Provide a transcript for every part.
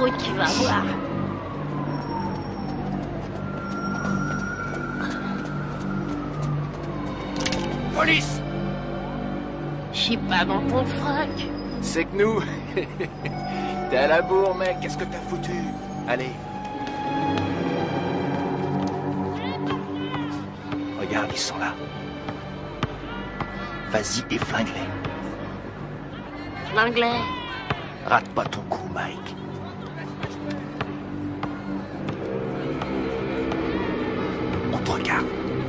croûte, tu vas voir. Police! Je suis pas dans ton froc. C'est que nous... T'es à la bourre, mec, qu'est-ce que t'as foutu? Allez. Regarde, ils sont là. Vas-y et flingue-les. L'anglais. Rate pas ton coup, Mike. On te regarde.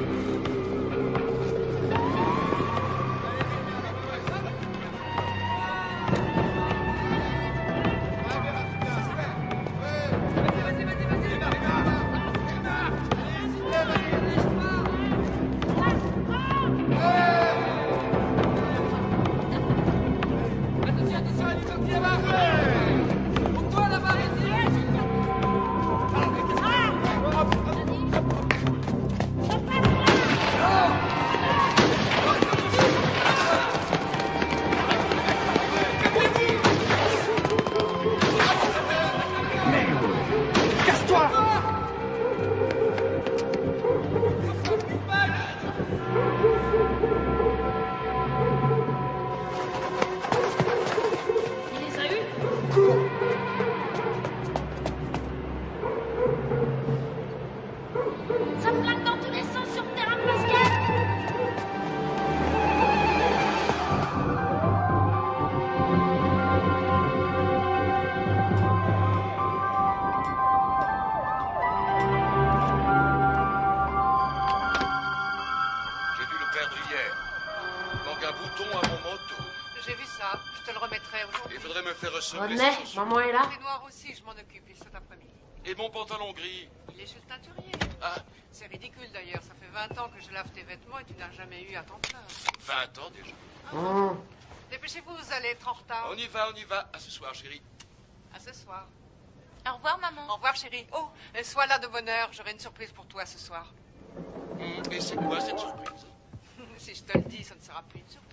René, maman est là. Les noirs aussi, je m'en occupe, ils cet après-midi. Et mon pantalon gris? Il est chez le teinturier. Ah. C'est ridicule d'ailleurs, ça fait 20 ans que je lave tes vêtements et tu n'as jamais eu à t'en plaindre. 20 ans déjà. Dépêchez-vous, vous allez être en retard. On y va, on y va. À ce soir, chérie. À ce soir. Au revoir, maman. Au revoir, chérie. Oh, sois là de bonne heure, j'aurai une surprise pour toi ce soir. Et c'est quoi cette surprise? Si je te le dis, ça ne sera plus une surprise.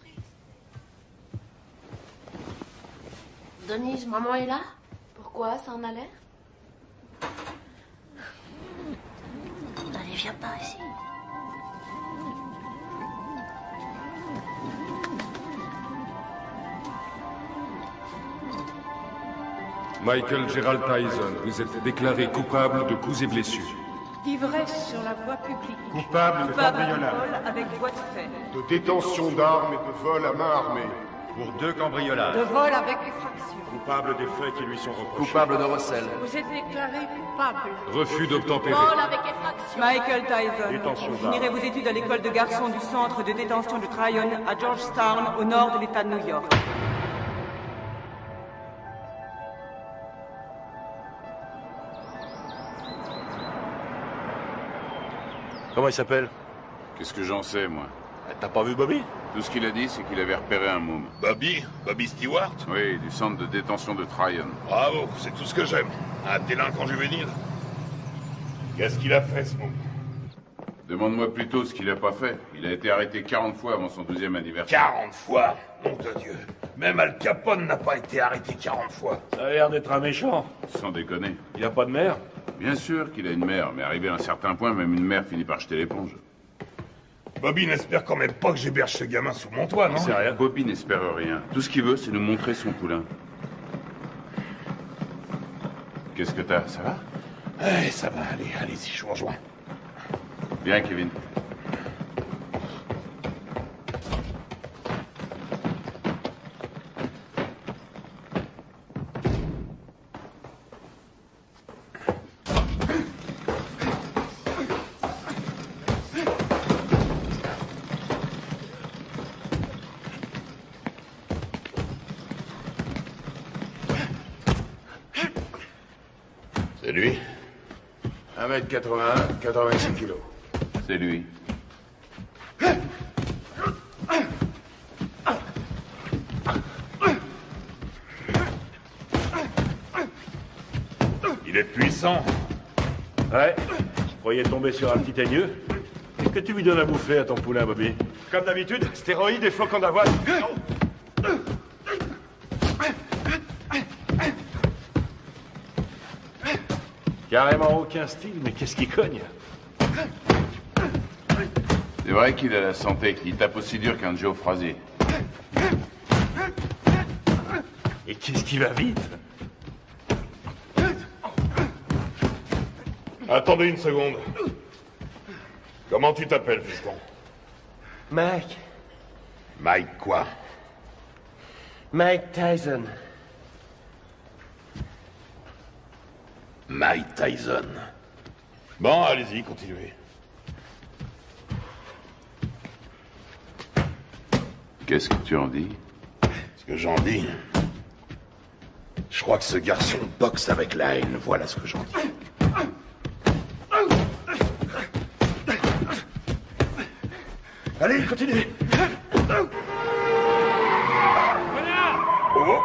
Denise, maman est là? Pourquoi? Ça en a l'air? Allez, viens par ici. Michael Gerald Tyson, vous êtes déclaré coupable de coups et blessures. D'ivresse sur la voie publique. Coupable de cambriolage. Vol avec voie de fait. De détention d'armes et de vol à main armée. Pour 2 cambriolages. De vol avec effraction. Coupable des faits qui lui sont reprochés. Coupable de recel. Vous êtes déclaré coupable. Refus d'obtempérer. Vol avec effraction. Michael Tyson, Détention vous finirez vos études à l'école de garçons du centre de détention de Tryon à Georgetown, au nord de l'État de New York. Comment il s'appelle? Qu'est-ce que j'en sais, moi? T'as pas vu Bobby? Tout ce qu'il a dit, c'est qu'il avait repéré un môme. Bobby? Bobby Stewart? Oui, du centre de détention de Tryon. Bravo, c'est tout ce que j'aime. Un délinquant juvénile. Qu'est-ce qu'il a fait, ce môme? Demande-moi plutôt ce qu'il a pas fait. Il a été arrêté 40 fois avant son 2e anniversaire. 40 fois? Nom de Dieu. Même Al Capone n'a pas été arrêté 40 fois. Ça a l'air d'être un méchant. Sans déconner. Il a pas de mère? Bien sûr qu'il a une mère, mais arrivé à un certain point, même une mère finit par jeter l'éponge. Bobby n'espère quand même pas que j'héberge ce gamin sous mon toit, non? C'est rien. Bobby n'espère rien. Tout ce qu'il veut, c'est nous montrer son poulain. Qu'est-ce que t'as? Ça va? Ça va, allez-y, je vous rejoins. Bien, Kevin. C'est lui? 1m81, 86 kilos. C'est lui. Il est puissant. Ouais, je croyais tomber sur un petit teigneux. Qu'est-ce que tu lui donnes à bouffer à ton poulain, Bobby? Comme d'habitude, stéroïdes et flocons d'avoine. Carrément aucun style, mais qu'est-ce qui cogne? C'est vrai qu'il a la santé, il tape aussi dur qu'un Joe Frazier. Et qu'est-ce qui va vite? Attendez une seconde. Comment tu t'appelles, fiston? Mike. Mike quoi? Mike Tyson. Mike Tyson. Bon, allez-y, continuez. Qu'est-ce que tu en dis? Ce que j'en dis... Je crois que ce garçon boxe avec la haine, voilà ce que j'en dis. Allez, continuez. Oh.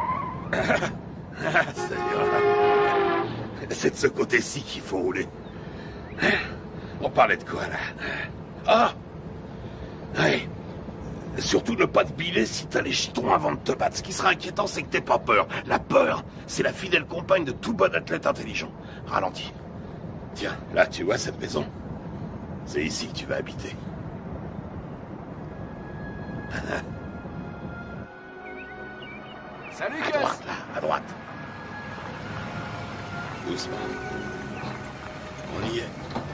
C'est de ce côté-ci qu'il faut rouler. On parlait de quoi, là? Ah! Ouais. Surtout ne pas te biler si t'as les jetons avant de te battre. Ce qui sera inquiétant, c'est que t'aies pas peur. La peur, c'est la fidèle compagne de tout bon athlète intelligent. Ralentis. Tiens, là, tu vois cette maison? C'est ici que tu vas habiter. Salut, à Gus. droite, là, à droite. Doucement. On y est.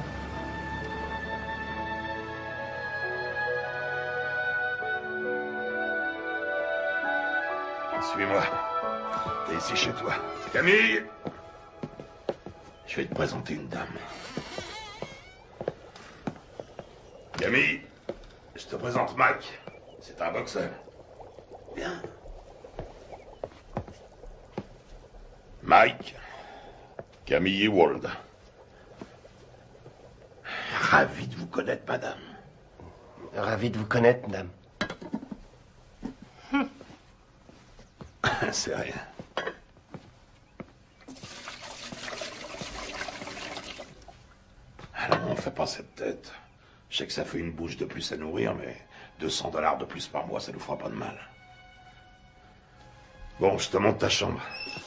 Suis-moi. T'es ici chez toi. Camille! Je vais te présenter une dame. Camille, je te présente Mike. C'est un boxeur. Bien. Mike, Camille Ewald. Ravi de vous connaître, madame. Ravi de vous connaître, madame. C'est rien. Alors, on fait pas cette tête. Je sais que ça fait une bouche de plus à nourrir, mais $200 de plus par mois, ça nous fera pas de mal. Bon, je te montre ta chambre.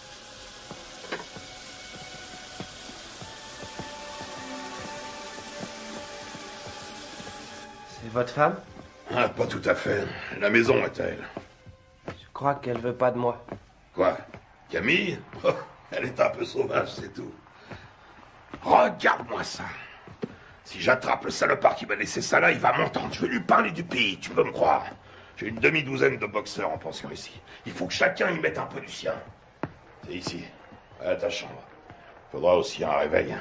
C'est votre femme? Ah, pas tout à fait. La maison est à elle. Je crois qu'elle veut pas de moi. Quoi? Camille? Oh, elle est un peu sauvage, c'est tout. Regarde-moi ça. Si j'attrape le salopard qui m'a laissé ça là, il va m'entendre. Je vais lui parler du pays, tu peux me croire. J'ai une demi-douzaine de boxeurs en pension ici. Il faut que chacun y mette un peu du sien. C'est ici, à ta chambre. Faudra aussi un réveil.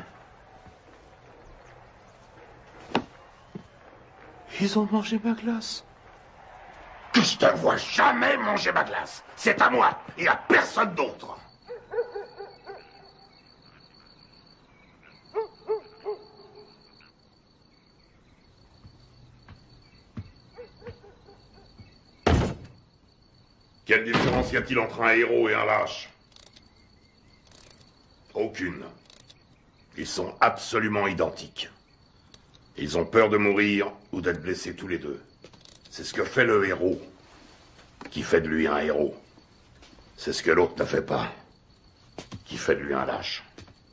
Ils ont mangé ma glace. Que je te vois jamais manger ma glace. C'est à moi et à personne d'autre. Quelle différence y a-t-il entre un héros et un lâche? Aucune. Ils sont absolument identiques. Ils ont peur de mourir ou d'être blessés tous les deux. C'est ce que fait le héros, qui fait de lui un héros. C'est ce que l'autre ne fait pas, qui fait de lui un lâche.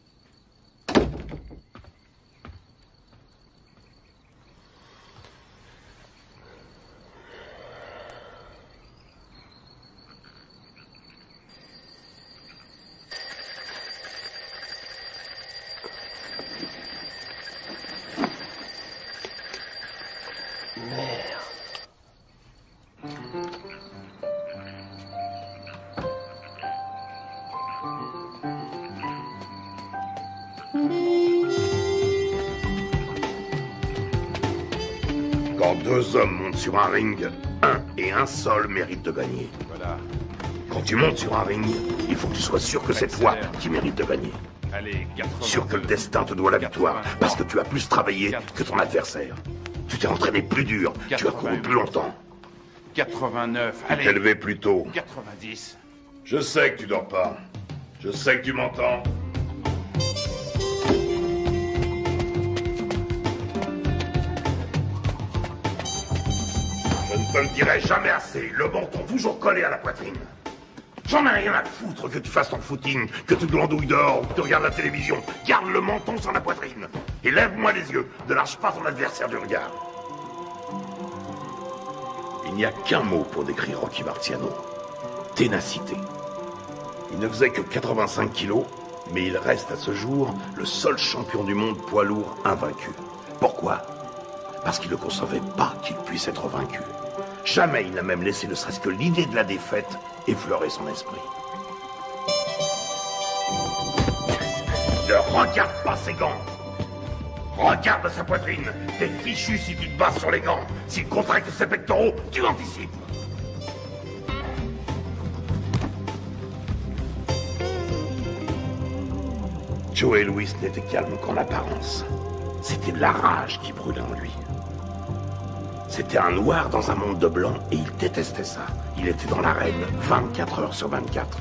Quand deux hommes montent sur un ring, un et un seul mérite de gagner. Voilà. Quand tu montes sur un ring, il faut que tu sois sûr que c'est toi qui mérites de gagner. Allez, 82. Sûr que le destin te doit la victoire, parce que tu as plus travaillé que ton adversaire. Tu t'es entraîné plus dur, tu as couru plus longtemps. 89, Tu t'es levé plus tôt. 90. Je sais que tu dors pas. Je sais que tu m'entends. Je ne te le dirai jamais assez. Le menton toujours collé à la poitrine. J'en ai rien à foutre que tu fasses ton footing, que tu glandouilles dehors ou que tu regardes la télévision. Garde le menton sur la poitrine. Et lève-moi les yeux. Ne lâche pas ton adversaire du regard. Il n'y a qu'un mot pour décrire Rocky Marciano. Ténacité. Il ne faisait que 85 kilos, mais il reste à ce jour le seul champion du monde poids lourd invaincu. Pourquoi? Parce qu'il ne concevait pas qu'il puisse être vaincu. Jamais il n'a même laissé ne serait-ce que l'idée de la défaite effleurer son esprit. Ne regarde pas ses gants. Regarde sa poitrine. T'es fichu si tu te bases sur les gants. S'il contracte ses pectoraux, tu anticipes. Joey Louis n'était calme qu'en apparence. C'était de la rage qui brûlait en lui. C'était un noir dans un monde de blanc et il détestait ça. Il était dans l'arène 24 heures sur 24.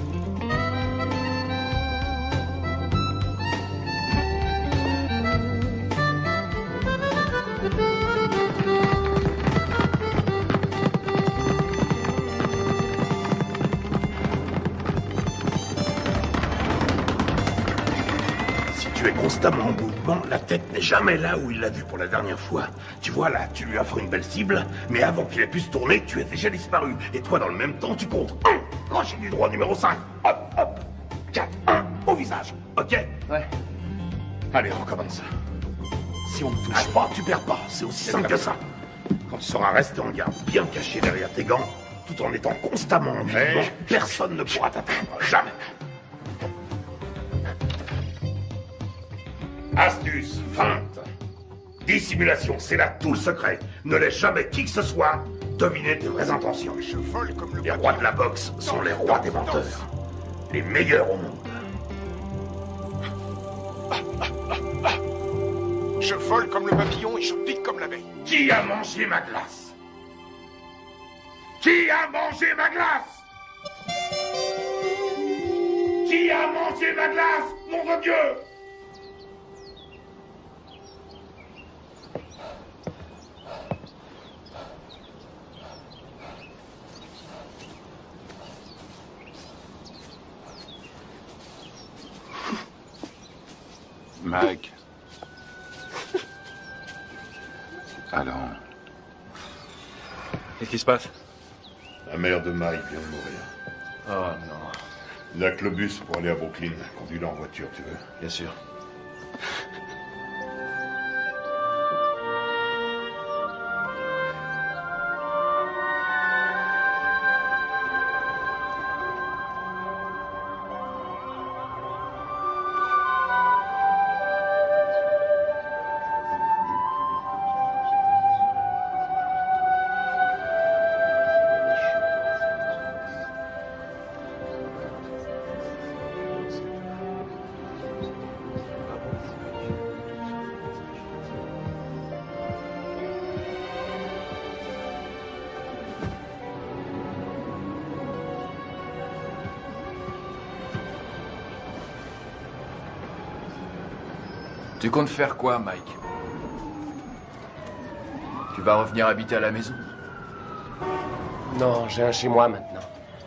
Constamment en mouvement, la tête n'est jamais là où il l'a vue pour la dernière fois. Tu vois là, tu lui offres une belle cible, mais avant qu'il ait pu se tourner, tu es déjà disparu. Et toi, dans le même temps, tu comptes 1, crochet du droit numéro 5, hop, hop, 4, 1, au visage, ok? Ouais. Allez, recommence. Si on ne touche pas, tu perds pas, c'est aussi simple que ça. Quand tu seras resté en garde, bien caché derrière tes gants, tout en étant constamment en mouvement, personne ne pourra t'atteindre, jamais. Astuce, feinte, dissimulation, c'est là tout le secret. Ne laisse jamais qui que ce soit deviner tes vraies intentions. Les rois de la boxe sont les rois des menteurs. Les meilleurs au monde. Je vole comme le papillon et je pique comme l'abeille. Qui a mangé ma glace? Qui a mangé ma glace? Qui a mangé ma glace? Nom de Dieu! Mike. Alors. Qu'est-ce qui se passe? La mère de Mike vient de mourir. Oh non. Il n'y a que le bus pour aller à Brooklyn. Conduis-le en voiture, tu veux? Bien sûr. Tu comptes faire quoi, Mike? Tu vas revenir habiter à la maison? Non, j'ai un chez moi maintenant.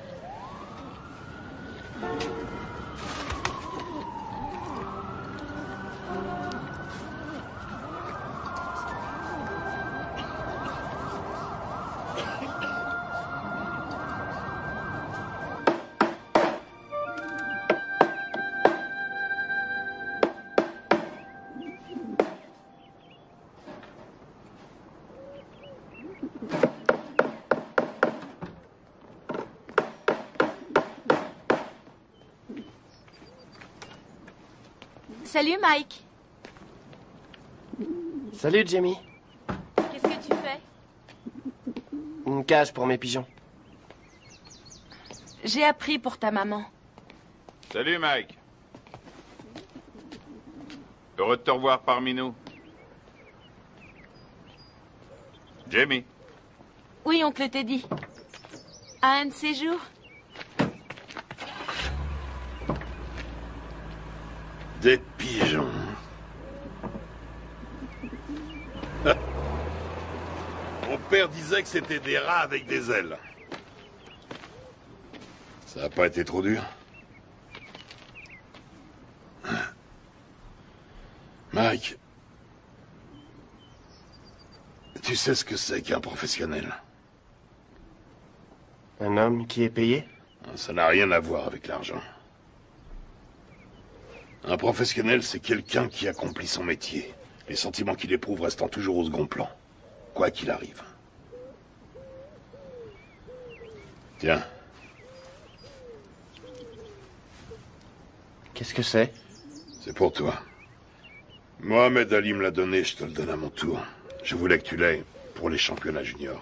Salut Mike. Salut Jamie. Qu'est-ce que tu fais? Une cage pour mes pigeons. J'ai appris pour ta maman. Salut Mike. Heureux de te revoir parmi nous. Jamie. Oui, oncle Teddy. À un de ces jours? Des pigeons. Mon père disait que c'était des rats avec des ailes. Ça n'a pas été trop dur? Mike, tu sais ce que c'est qu'un professionnel? Un homme qui est payé? Ça n'a rien à voir avec l'argent. Un professionnel, c'est quelqu'un qui accomplit son métier. Les sentiments qu'il éprouve restant toujours au second plan, quoi qu'il arrive. Tiens. Qu'est-ce que c'est? C'est pour toi. Mohamed Ali me l'a donné, je te le donne à mon tour. Je voulais que tu l'aies pour les championnats juniors.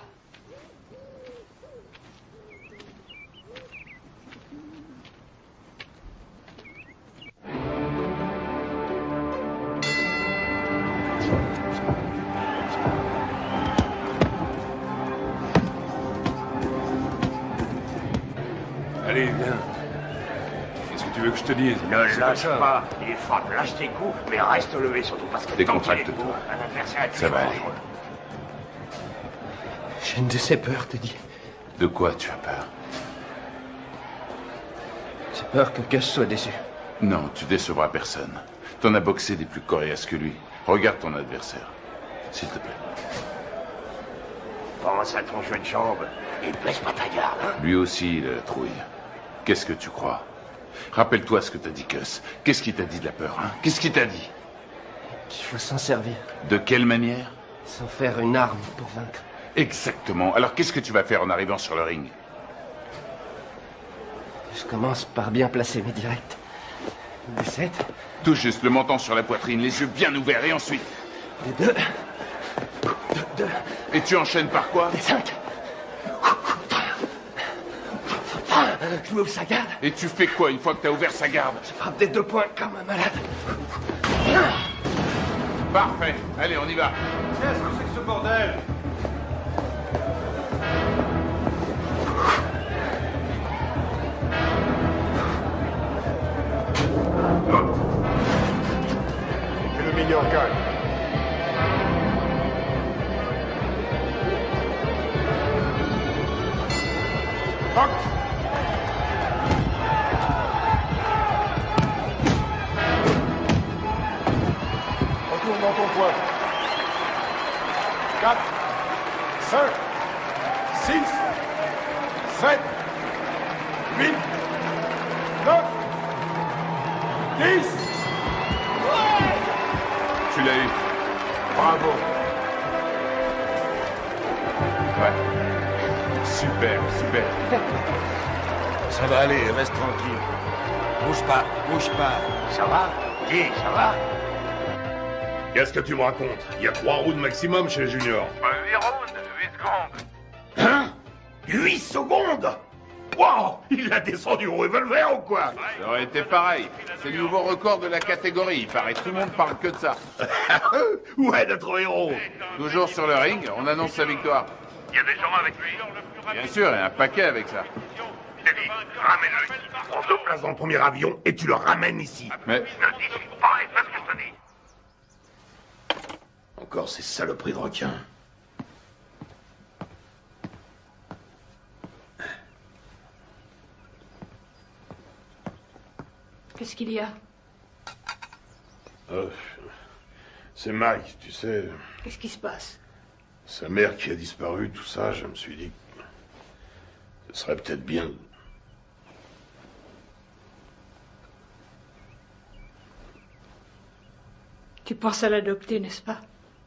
Allez, viens. Qu'est-ce que tu veux que je te dise? Ne lâche pas. Il frappe, lâche tes coups, mais reste levé, surtout parce que Décontracte-toi. un adversaire Ça va aller. J'ai une de ces peurs, Teddy. De quoi tu as peur? J'ai peur que Gus soit déçu. Non, tu décevras personne. T'en as boxé des plus coriaces que lui. Regarde ton adversaire. S'il te plaît. Pense à ton jeu de jambes et baisse pas ta garde. Hein? Lui aussi, il a la trouille. Qu'est-ce que tu crois? Rappelle-toi ce que t'a dit Gus. Qu'est-ce qu'il t'a dit de la peur, hein? Qu'est-ce qu'il t'a dit? Qu'il faut s'en servir. De quelle manière? Sans faire une arme pour vaincre. Exactement. Alors qu'est-ce que tu vas faire en arrivant sur le ring? Je commence par bien placer mes directs. Des 7. Tout juste le menton sur la poitrine, les yeux bien ouverts, et ensuite? Des 2. Deux. Et tu enchaînes par quoi? Des 5. Je m'ouvre sa garde. Et tu fais quoi une fois que t'as ouvert sa garde? Je frappe des 2 points comme un malade. Parfait. Allez, on y va. Qu'est-ce que c'est que ce bordel? Et le mignon calme. Fuck! Retourne dans ton coin. 4, 5, 6, 7, 8, 9, 10. Tu l'as eu. Bravo. Ouais. Super, super. Ça va aller, reste tranquille. Bouge pas, bouge pas. Ça va? Dis, ça va? Qu'est-ce que tu me racontes? Il y a 3 rounds maximum chez les juniors. 8 rounds, 8 secondes. Hein? 8 secondes? Wow! Il a descendu au revolver ou quoi? Ça aurait été pareil. C'est le nouveau record de la catégorie. Il paraît tout le monde parle que de ça. Où est notre héros? Toujours sur le ring, on annonce sa victoire. Il y a des gens avec lui. Bien sûr, et un paquet avec ça. Teddy, ramène-le ici. Prends 2 places dans le premier avion et tu le ramènes ici. Mais Ne discute pas et fais ce que je te dis. Encore ces saloperies de requins. Qu'est-ce qu'il y a? C'est Mike, tu sais. Qu'est-ce qui se passe? Sa mère qui a disparu, tout ça, je me suis dit que ce serait peut-être bien. Tu penses à l'adopter, n'est-ce pas?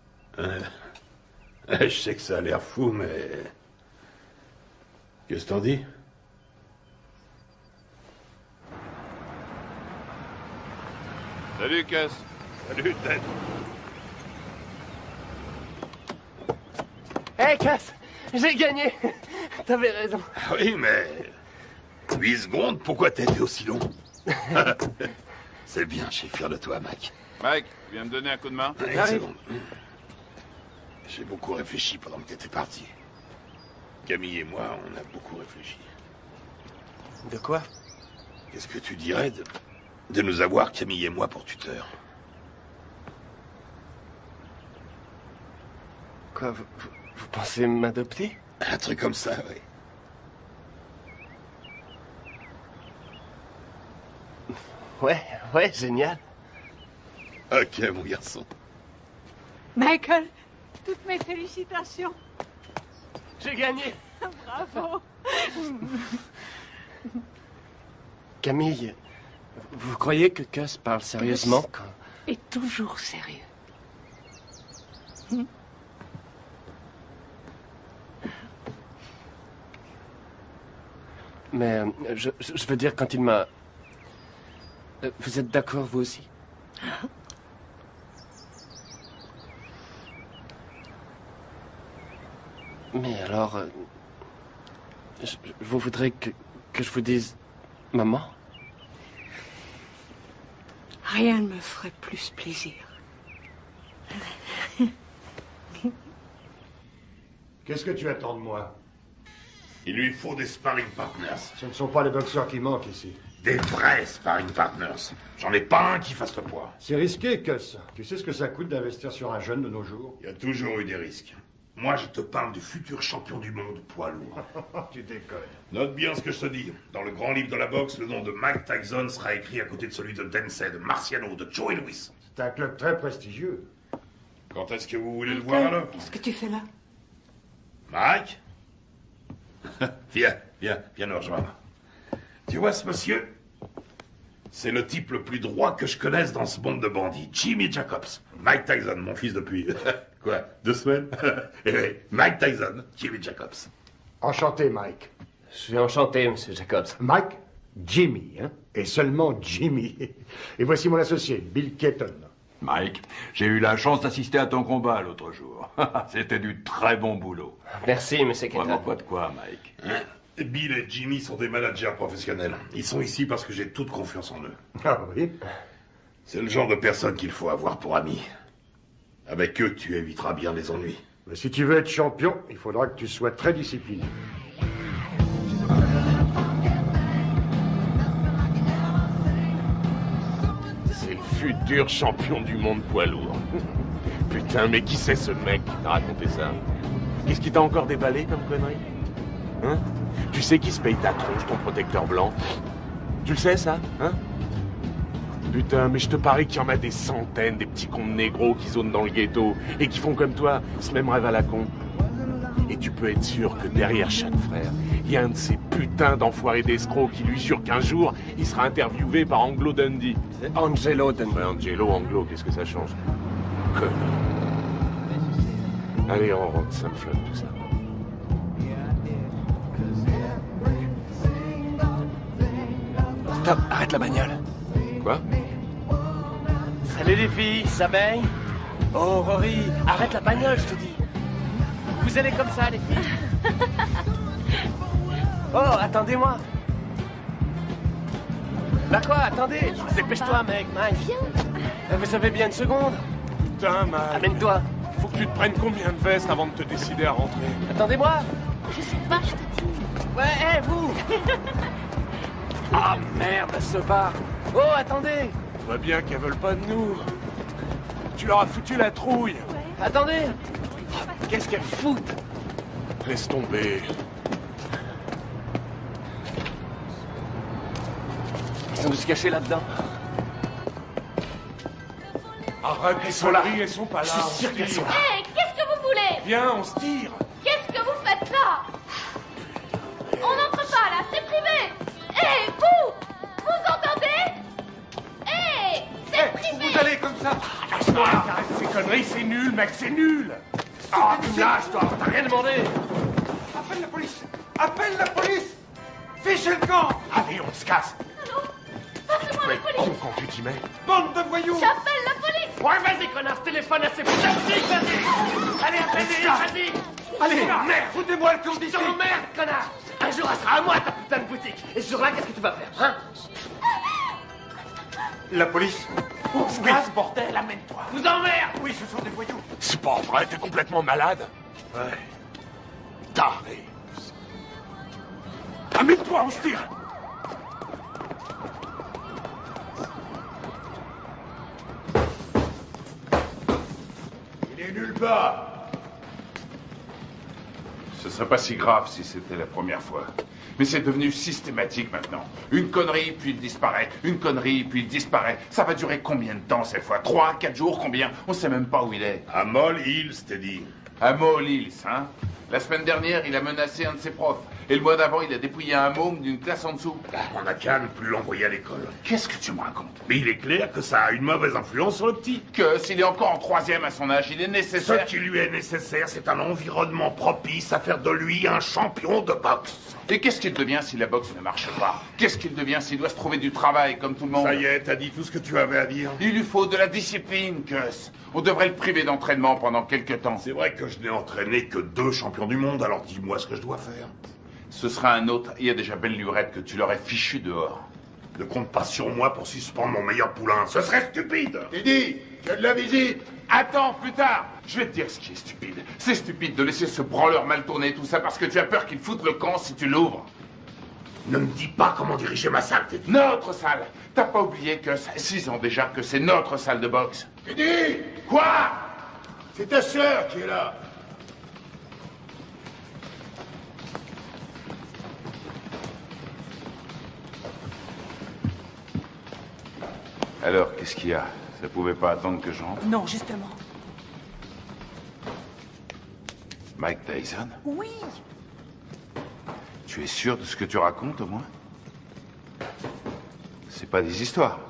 Je sais que ça a l'air fou, mais... Qu'est-ce que t'en dis? salut, Cass. Salut, Ted. Hé, Cass! J'ai gagné! T'avais raison. Ah oui, mais... 8 secondes, pourquoi t'as été aussi long? C'est bien, je suis fier de toi, Mac. Mike, tu viens me donner un coup de main? Une seconde. J'ai beaucoup réfléchi pendant que t'étais parti. Camille et moi, on a beaucoup réfléchi. De quoi? Qu'est-ce que tu dirais de nous avoir, Camille et moi, pour tuteurs? Quoi, vous pensez m'adopter? Un truc comme ça, oui. Ouais, génial. Ok, mon garçon. Michael, toutes mes félicitations. J'ai gagné. Bravo. Camille, vous croyez que Cuss parle sérieusement quand... Est toujours sérieux. Mais je veux dire, quand il m'a... Vous êtes d'accord, vous aussi? Mais alors... vous voudrez que je vous dise... Maman? Rien ne me ferait plus plaisir. Qu'est-ce que tu attends de moi? Il lui faut des sparring partners. Ce ne sont pas les boxeurs qui manquent ici. Des vrais sparring partners. J'en ai pas un qui fasse le poids. C'est risqué, Cuss. Tu sais ce que ça coûte d'investir sur un jeune de nos jours? Il y a toujours eu des risques. Moi, je te parle du futur champion du monde poids lourd. Tu déconnes. Note bien ce que je te dis. Dans le grand livre de la boxe, le nom de Mike Tyson sera écrit à côté de celui de Dempsey, de Marciano, de Joe Louis. C'est un club très prestigieux. Quand est-ce que vous voulez le voir alors? Qu'est-ce que tu fais là? Mike? Viens nous rejoindre. Tu vois ce monsieur? C'est le type le plus droit que je connaisse dans ce monde de bandits. Jimmy Jacobs. Mike Tyson, mon fils depuis... Quoi, 2 semaines? Eh oui, Mike Tyson, Jimmy Jacobs. Enchanté, Mike. Je suis enchanté, Monsieur Jacobs. Mike, Jimmy, hein? Et seulement Jimmy. Et voici mon associé, Bill Keaton. Mike, j'ai eu la chance d'assister à ton combat l'autre jour. C'était du très bon boulot. Merci, Monsieur Keaton. Vraiment pas de quoi, Mike. Hein? Bill et Jimmy sont des managers professionnels. Ils sont ici parce que j'ai toute confiance en eux. Ah oui? C'est le genre de personne qu'il faut avoir pour ami. Avec eux, tu éviteras bien les ennuis. Mais si tu veux être champion, il faudra que tu sois très discipliné. C'est le futur champion du monde poids lourd. Putain, mais qui c'est ce mec qui t'a raconté ça? Qu'est-ce qui t'a encore déballé comme connerie? Hein? Tu sais qui se paye ta tronche, ton protecteur blanc? Tu le sais, ça? Hein? Putain, mais je te parie qu'il y en a des centaines, des petits cons de négros qui zonent dans le ghetto et qui font comme toi, ce même rêve à la con. Et tu peux être sûr que derrière chaque frère, il y a un de ces putains d'enfoirés d'escrocs qui lui jure qu'un jour, il sera interviewé par Anglo Dundee. C'est Angelo Dundee. Ouais, Angelo, Anglo, qu'est-ce que ça change? Connard. Allez, on rentre, ça me flotte tout ça. Stop, arrête la bagnole. Quoi? Salut les filles, ça baigne? Oh Rory, arrête la bagnole, je te dis. Vous allez comme ça, les filles? Oh, attendez-moi. Bah quoi, attendez, dépêche-toi, mec, Mike. Viens. Vous avez bien une seconde? Putain, Mike. Amène-toi. Faut que tu te prennes combien de vestes avant de te décider à rentrer? Attendez-moi. Je sais pas, je te dis. Ouais, hé, vous. Ah merde, ce bar. Oh, attendez. Je vois bien qu'elles veulent pas de nous. Tu leur as foutu la trouille. Ouais. Attendez. Qu'est-ce qu'elles foutent? Laisse tomber. Ils sont tous cachés là-dedans. Arrête, elles sont là. Elles sont pas là. Je suis sûr qu'elles sont là. Hé, qu'est-ce que vous voulez? Viens, on se tire. Qu'est-ce que vous faites là? On n'entre pas là, c'est privé. Hé, vous entendez? Hé, c'est privé. Vous allez comme ça. Lâche-toi, arrête ces conneries, c'est nul, mec, c'est nul. Ah, tu me lâches, toi, t'as rien demandé. Appelle la police. Appelle la police. Fichez le camp. Allez, on se casse. Allô? Passez-moi la police. Con quand tu t'y mets. Bande de voyous. J'appelle la police. Ouais, vas-y, connard, téléphone à ces putains de flics, vas-y. Allez, appelle-les, vas-y. Allez, merde, foutez-moi le camp d'ici. Je t'emmerde, connard. Un jour, elle sera à moi, ta putain de boutique. Et ce jour-là, qu'est-ce que tu vas faire, hein? La police. On se casse, bordel, amène-toi. Vous emmerde. Oui, ce sont des voyous. C'est pas vrai, t'es complètement malade. Ouais. Taré. Amène-toi, on se tire. Il est nulle part. Ce serait pas si grave si c'était la première fois. Mais c'est devenu systématique maintenant. Une connerie, puis il disparaît. Une connerie, puis il disparaît. Ça va durer combien de temps cette fois? 3, 4 jours, combien? On sait même pas où il est. À Moll Hills, t'es dit. À Moll Hills, hein? La semaine dernière, il a menacé un de ses profs. Et le mois d'avant, il a dépouillé un môme d'une classe en dessous. On n'a qu'à ne plus l'envoyer à l'école. Qu'est-ce que tu me racontes? Mais il est clair que ça a une mauvaise influence sur le petit. Que s'il est encore en 3e à son âge, il est nécessaire... Ce qui lui est nécessaire, c'est un environnement propice à faire de lui un champion de boxe. Et qu'est-ce qu'il devient si la boxe ne marche pas? Qu'est-ce qu'il devient s'il doit se trouver du travail comme tout le monde? Ça y est, t'as dit tout ce que tu avais à dire. Il lui faut de la discipline, Gus. On devrait le priver d'entraînement pendant quelques temps. C'est vrai que je n'ai entraîné que 2 champions du monde, alors dis-moi ce que je dois faire. Ce sera un autre. Il y a déjà belle lurette que tu l'aurais fichu dehors. Ne compte pas sur moi pour suspendre mon meilleur poulain. Ce serait stupide. Teddy, tu as de la visite. Attends, plus tard. Je vais te dire ce qui est stupide. C'est stupide de laisser ce branleur mal tourner tout ça parce que tu as peur qu'il foute le camp si tu l'ouvres. Ne me dis pas comment diriger ma salle, Teddy. Notre salle. T'as pas oublié que ça fait 6 ans déjà que c'est notre salle de boxe. Teddy! Quoi? C'est ta sœur qui est là. Alors, qu'est-ce qu'il y a? Ça pouvait pas attendre que j'entre? Non, justement. Mike Tyson? Oui. Tu es sûr de ce que tu racontes, au moins? C'est pas des histoires.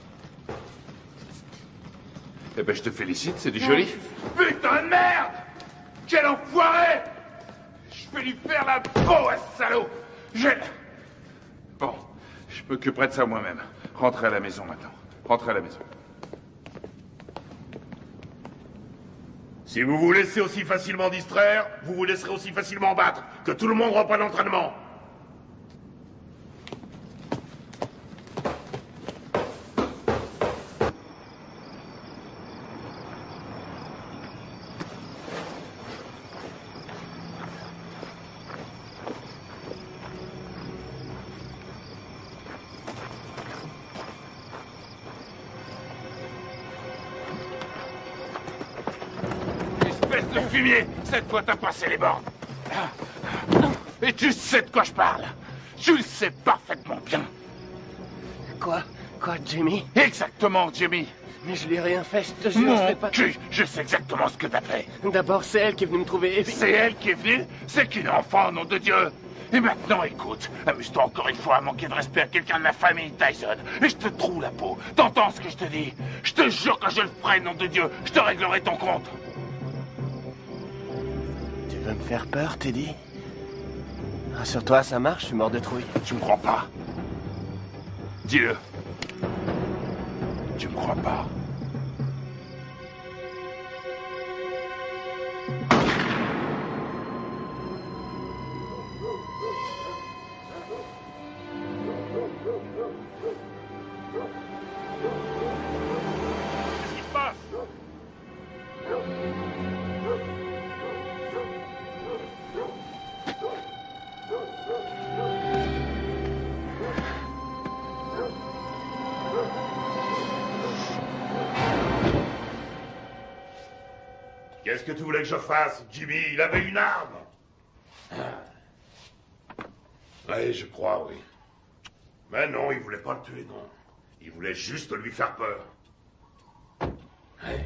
Eh ben, je te félicite, c'est du joli. Putain de merde! Quel enfoiré! Je vais lui faire la peau à ce salaud! Bon, je m'occuperai de ça moi-même. Rentrez à la maison maintenant. Rentrez à la maison. Si vous vous laissez aussi facilement distraire, vous vous laisserez aussi facilement battre. Que tout le monde reprenne l'entraînement. Le fumier, cette fois t'as passé les bornes. Et tu sais de quoi je parle. Tu le sais parfaitement bien. Quoi, Jimmy? Exactement, Jimmy. Mais je lui ai rien fait, je te jure, Mon je l'ai pas... cul, je sais exactement ce que t'as fait. D'abord, c'est elle qui est venue me trouver et puis... C'est elle qui est venue? C'est qu'une enfant, nom de Dieu. Et maintenant, écoute, amuse-toi encore une fois à manquer de respect à quelqu'un de la famille Tyson. Et je te troue la peau. T'entends ce que je te dis? Je te jure que je le ferai, nom de Dieu. Je te réglerai ton compte. Tu veux me faire peur, Teddy? Rassure-toi, ça marche, je suis mort de trouille. Tu me crois pas? Dis-le. Tu me crois pas? Qu'est-ce qui se passe? Qu'est-ce que tu voulais que je fasse, Jimmy? Il avait une arme. Oui, je crois, oui. Mais non, il voulait pas le tuer, non. Il voulait juste lui faire peur. Ouais.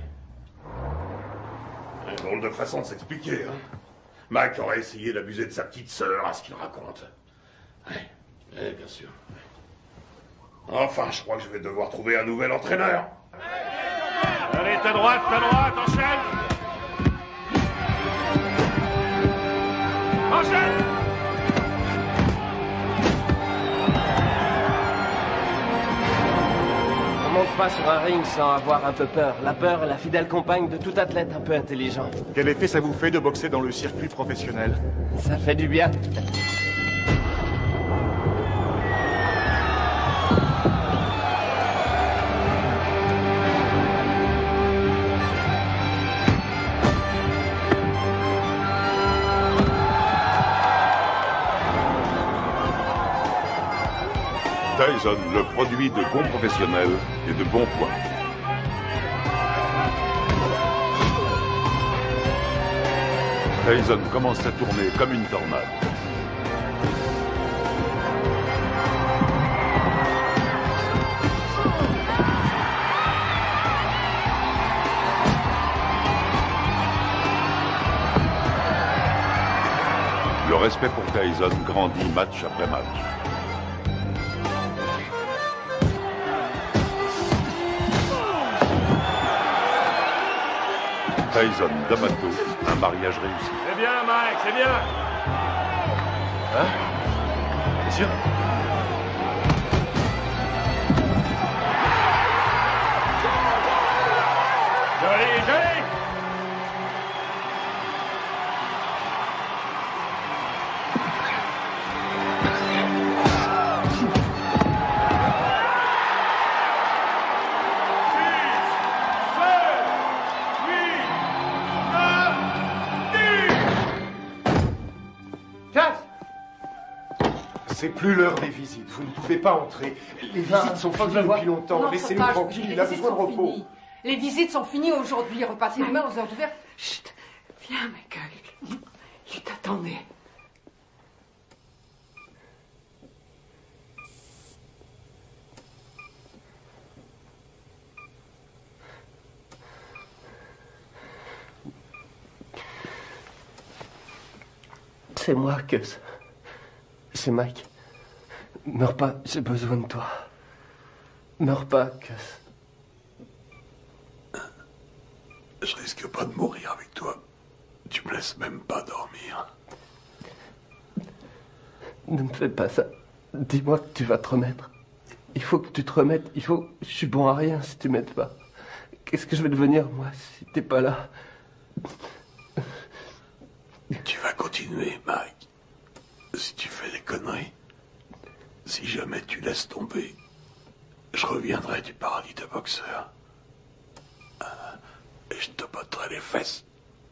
Un drôle de façon de s'expliquer, hein. Mike aurait essayé d'abuser de sa petite sœur, à ce qu'il raconte. Ouais, bien sûr. Enfin, je crois que je vais devoir trouver un nouvel entraîneur. Allez, ta droite, enchaîne! Enchaîne! On monte pas sur un ring sans avoir un peu peur. La peur est la fidèle compagne de tout athlète un peu intelligent. Quel effet ça vous fait de boxer dans le circuit professionnel? Ça fait du bien. Tyson, le produit de bons professionnels et de bons points. Tyson commence à tourner comme une tornade. Le respect pour Tyson grandit match après match. Tyson, D'Amato, un mariage réussi. C'est bien, Mike, c'est bien. Hein? Bien sûr. Joli, joli. C'est plus l'heure des visites. Vous ne pouvez pas entrer. Les visites sont finies depuis longtemps. Laissez-nous tranquille. Il a besoin de repos. Les visites sont finies aujourd'hui. Repassez demain aux heures d'ouverture. Chut. Viens, Michael. Il t'attendait. C'est moi, Gus. C'est Mike. Meurs pas, j'ai besoin de toi. Meurs pas, Gus. Je risque pas de mourir avec toi. Tu me laisses même pas dormir. Ne me fais pas ça. Dis-moi que tu vas te remettre. Il faut que tu te remettes. Il faut... Je suis bon à rien si tu m'aides pas. Qu'est-ce que je vais devenir, moi, si t'es pas là? Tu vas continuer, Mike. Si tu fais des conneries, si jamais tu laisses tomber, je reviendrai du paradis de boxeur. Et je te botterai les fesses.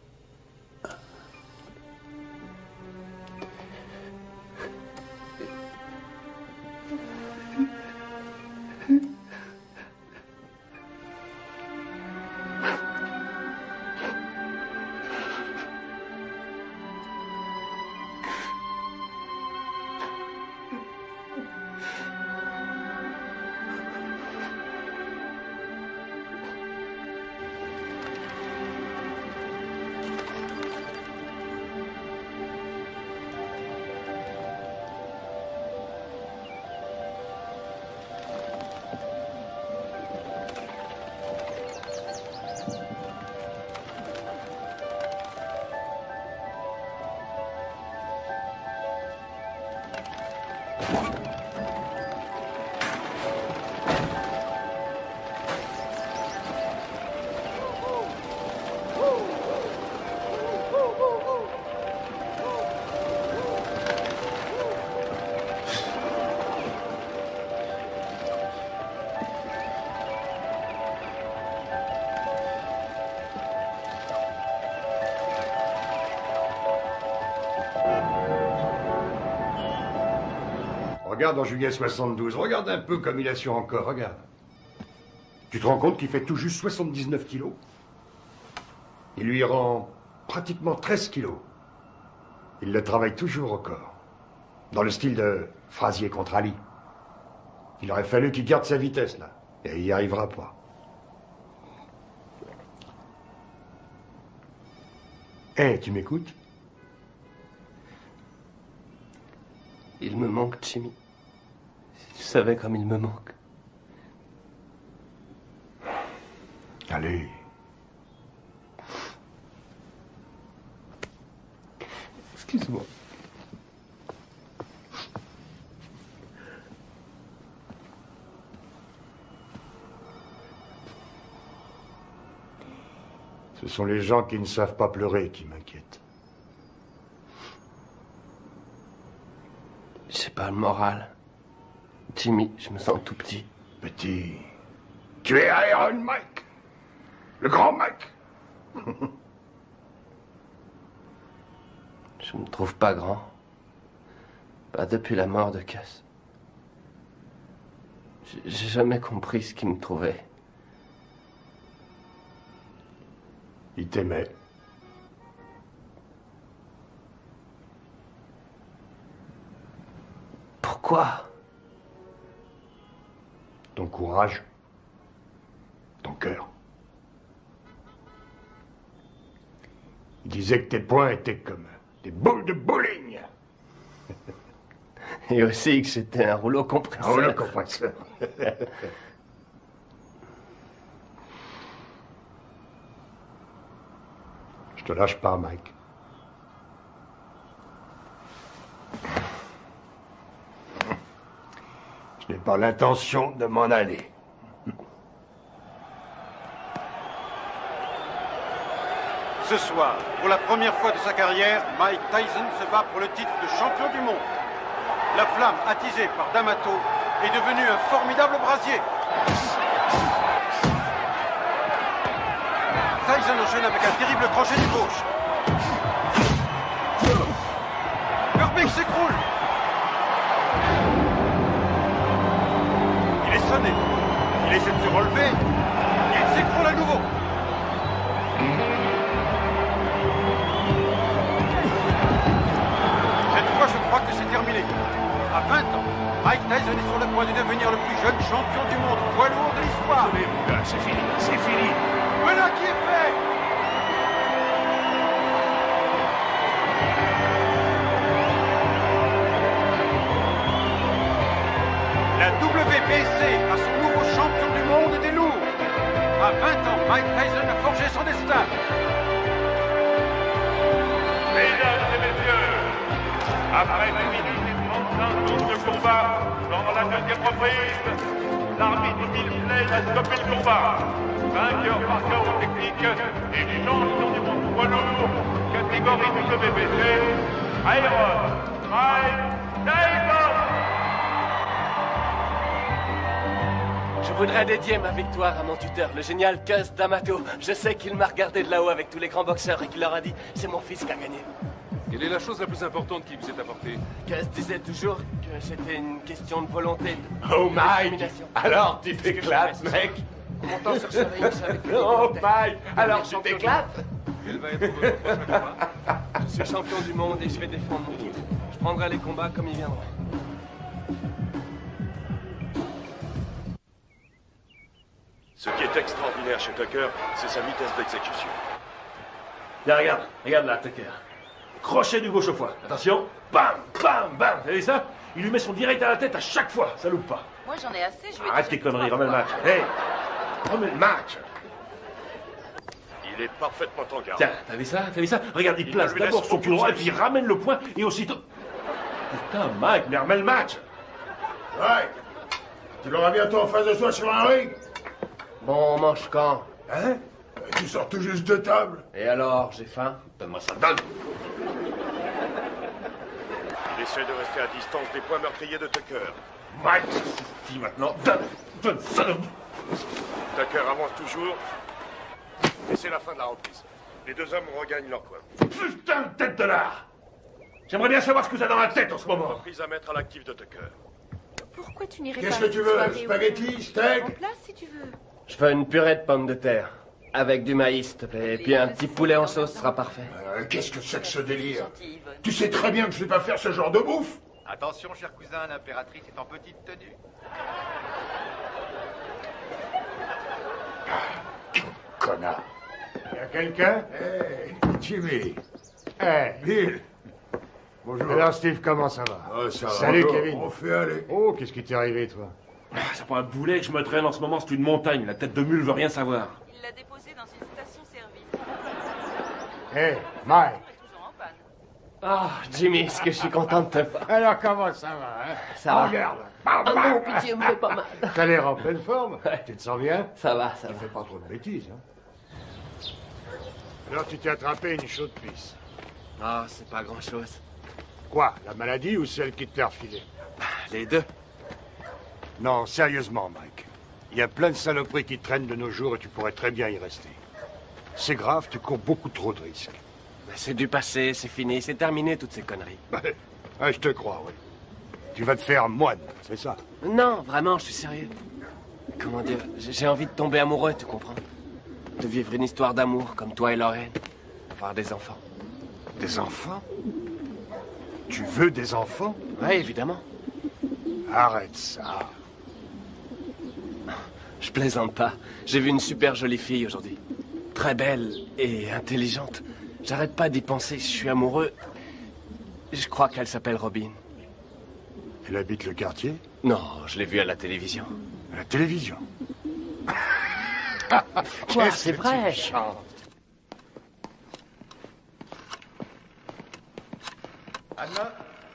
Regarde en juillet 72, regarde un peu comme il assure encore, regarde. Tu te rends compte qu'il fait tout juste 79 kilos? Il lui rend pratiquement 13 kilos. Il le travaille toujours au corps. Dans le style de Frazier contre Ali. Il aurait fallu qu'il garde sa vitesse, là. Et il n'y arrivera pas. Eh, tu m'écoutes? Il me manque, Jimmy. Si tu savais comme il me manque. Allez. Excuse-moi. Ce sont les gens qui ne savent pas pleurer qui m'inquiètent. J'ai pas le moral. Jimmy, je me sens tout petit. Petit. Tu es Iron Mike. Le grand Mike. Je me trouve pas grand. Pas depuis la mort de Cass. J'ai jamais compris ce qu'il me trouvait. Il t'aimait. Quoi? Ton courage. Ton cœur. Il disait que tes poings étaient comme des boules de bowling. Et aussi que j'étais un rouleau compresseur. Un rouleau compresseur. Je te lâche pas, Mike. Je n'ai pas l'intention de m'en aller. Ce soir, pour la première fois de sa carrière, Mike Tyson se bat pour le titre de champion du monde. La flamme attisée par D'Amato est devenue un formidable brasier. Tyson enchaîne avec un terrible crochet du gauche. Herbig s'écroule. Il est sonné. Il essaie de se relever. Il s'écroule à nouveau. Cette fois, je crois que c'est terminé. À 20 ans, Mike Tyson est sur le point de devenir le plus jeune champion du monde poids lourd de l'histoire. Allez, mon gars, c'est fini, c'est fini. Voilà qui est fait. La WBC a son nouveau champion du monde des lourds. À 20 ans, Mike Tyson a forgé son destin. Mesdames et messieurs, après 1 minute et 35 secondes de combat, dans la deuxième reprise, l'arbitre Milsley a stoppé le combat. Vainqueur par chaos technique et champion du monde poids lourd, catégorie WBC, Iron Mike Tyson. Je voudrais dédier ma victoire à mon tuteur, le génial Cus D'Amato. Je sais qu'il m'a regardé de là-haut avec tous les grands boxeurs et qu'il leur a dit « C'est mon fils qui a gagné ». Quelle est la chose la plus importante qui vous est apportée? Cus disait toujours que c'était une question de volonté. Oh, Mike! Alors, tu t'éclates, mec? Montant sur ce ring, je savais que... Oh, Mike! Alors, tu t'éclates? Quel va être votre prochain combat? Je suis champion du monde et je vais défendre mon titre. Je prendrai les combats comme ils viendront. Ce qui est extraordinaire chez Tucker, c'est sa vitesse d'exécution. Là, regarde là, Tucker. Crochet du gauche au foie. Attention, bam, bam, bam. Vous avez ça? Il lui met son direct à la tête à chaque fois, ça loupe pas. Moi j'en ai assez, je vais... Arrête tes conneries, remets le match. Hey, remets le match. Il est parfaitement en garde. Tiens, t'as vu ça? Regarde, il place d'abord son pied droit et puis il ramène le poing et aussitôt... Putain, Mike, mais remets le match. Mike, tu l'auras bientôt en face de toi sur un ring. Bon, on mange quand? Hein? Tu sors tout juste de table. Et alors, j'ai faim? Donne-moi ça, donne. Il essaie de rester à distance des points meurtriers de Tucker. Mike, dis maintenant, donne ça. Tucker avance toujours. Et c'est la fin de la reprise. Les deux hommes regagnent leur poids. Putain de tête de lard. J'aimerais bien savoir ce que t'as dans la tête en ce moment. Reprise à mettre à l'actif de Tucker. Pourquoi tu n'irais pas... Qu'est-ce que tu veux? Spaghetti, steak? En place si tu veux. Je veux une purée de pommes de terre. Avec du maïs, s'il te plaît. Et puis un petit poulet en sauce sera parfait. Qu'est-ce que c'est que ce délire? Tu sais très bien que je sais pas faire ce genre de bouffe. Attention, cher cousin, l'impératrice est en petite tenue. Connard. Y'a quelqu'un? Hey, Jimmy. Hey, Bill. Bonjour. Alors, Steve, comment ça va? Ça va. Salut, Bonjour. Kevin. On fait aller. Oh, qu'est-ce qui t'est arrivé, toi? C'est pas un boulet que je me traîne en ce moment, c'est une montagne. La tête de mule veut rien savoir. Il l'a déposé dans une station-service. Hey, Mike. Ah, Jimmy, est-ce que je suis content de te voir? Alors, comment ça va, hein? Ça va. Regarde. Ah non, pitié, me fait pas mal. T'as l'air en pleine forme. Tu te sens bien? Ça va, ça Tu va. fais pas trop de bêtises, hein? Alors, tu t'es attrapé une chaude pisse. Ah, c'est pas grand-chose. Quoi? La maladie ou celle qui te l'a refilée? Les deux. Non, sérieusement, Mike. Il y a plein de saloperies qui traînent de nos jours et tu pourrais très bien y rester. C'est grave, tu cours beaucoup trop de risques. C'est du passé, c'est fini, c'est terminé toutes ces conneries. Je te crois, oui. Tu vas te faire moine, c'est ça? Non, vraiment, je suis sérieux. Comment dire, j'ai envie de tomber amoureux, tu comprends? De vivre une histoire d'amour comme toi et Lorraine. Avoir des enfants. Des enfants? Tu veux des enfants? Oui, évidemment. Arrête ça. Je plaisante pas. J'ai vu une super jolie fille aujourd'hui. Très belle et intelligente. J'arrête pas d'y penser, je suis amoureux. Je crois qu'elle s'appelle Robin. Elle habite le quartier? Non, je l'ai vue à la télévision. À la télévision? Quoi, c'est vrai? Anna?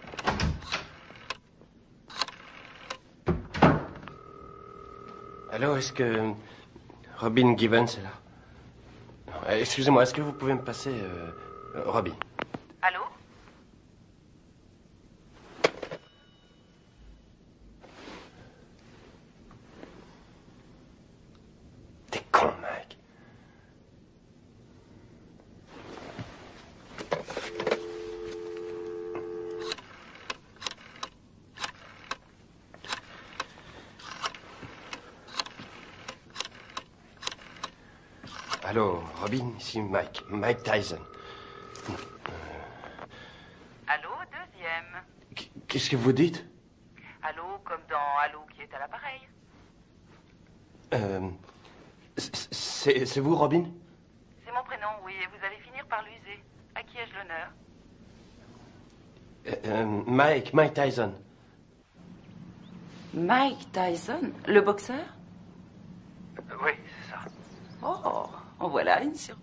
Allô, est-ce que Robin Gibbons est là? Excusez-moi, est-ce que vous pouvez me passer Robin? Allô? T'es con, mec. Allô, Robin, ici Mike Tyson. Allô, deuxième. Qu'est-ce que vous dites? Allô, comme dans Allô qui est à l'appareil. C'est vous, Robin? C'est mon prénom, oui, et vous allez finir par l'user. À qui ai-je l'honneur? Mike Tyson. Mike Tyson, le boxeur? Oui, c'est ça. Oh, en voilà une surprise.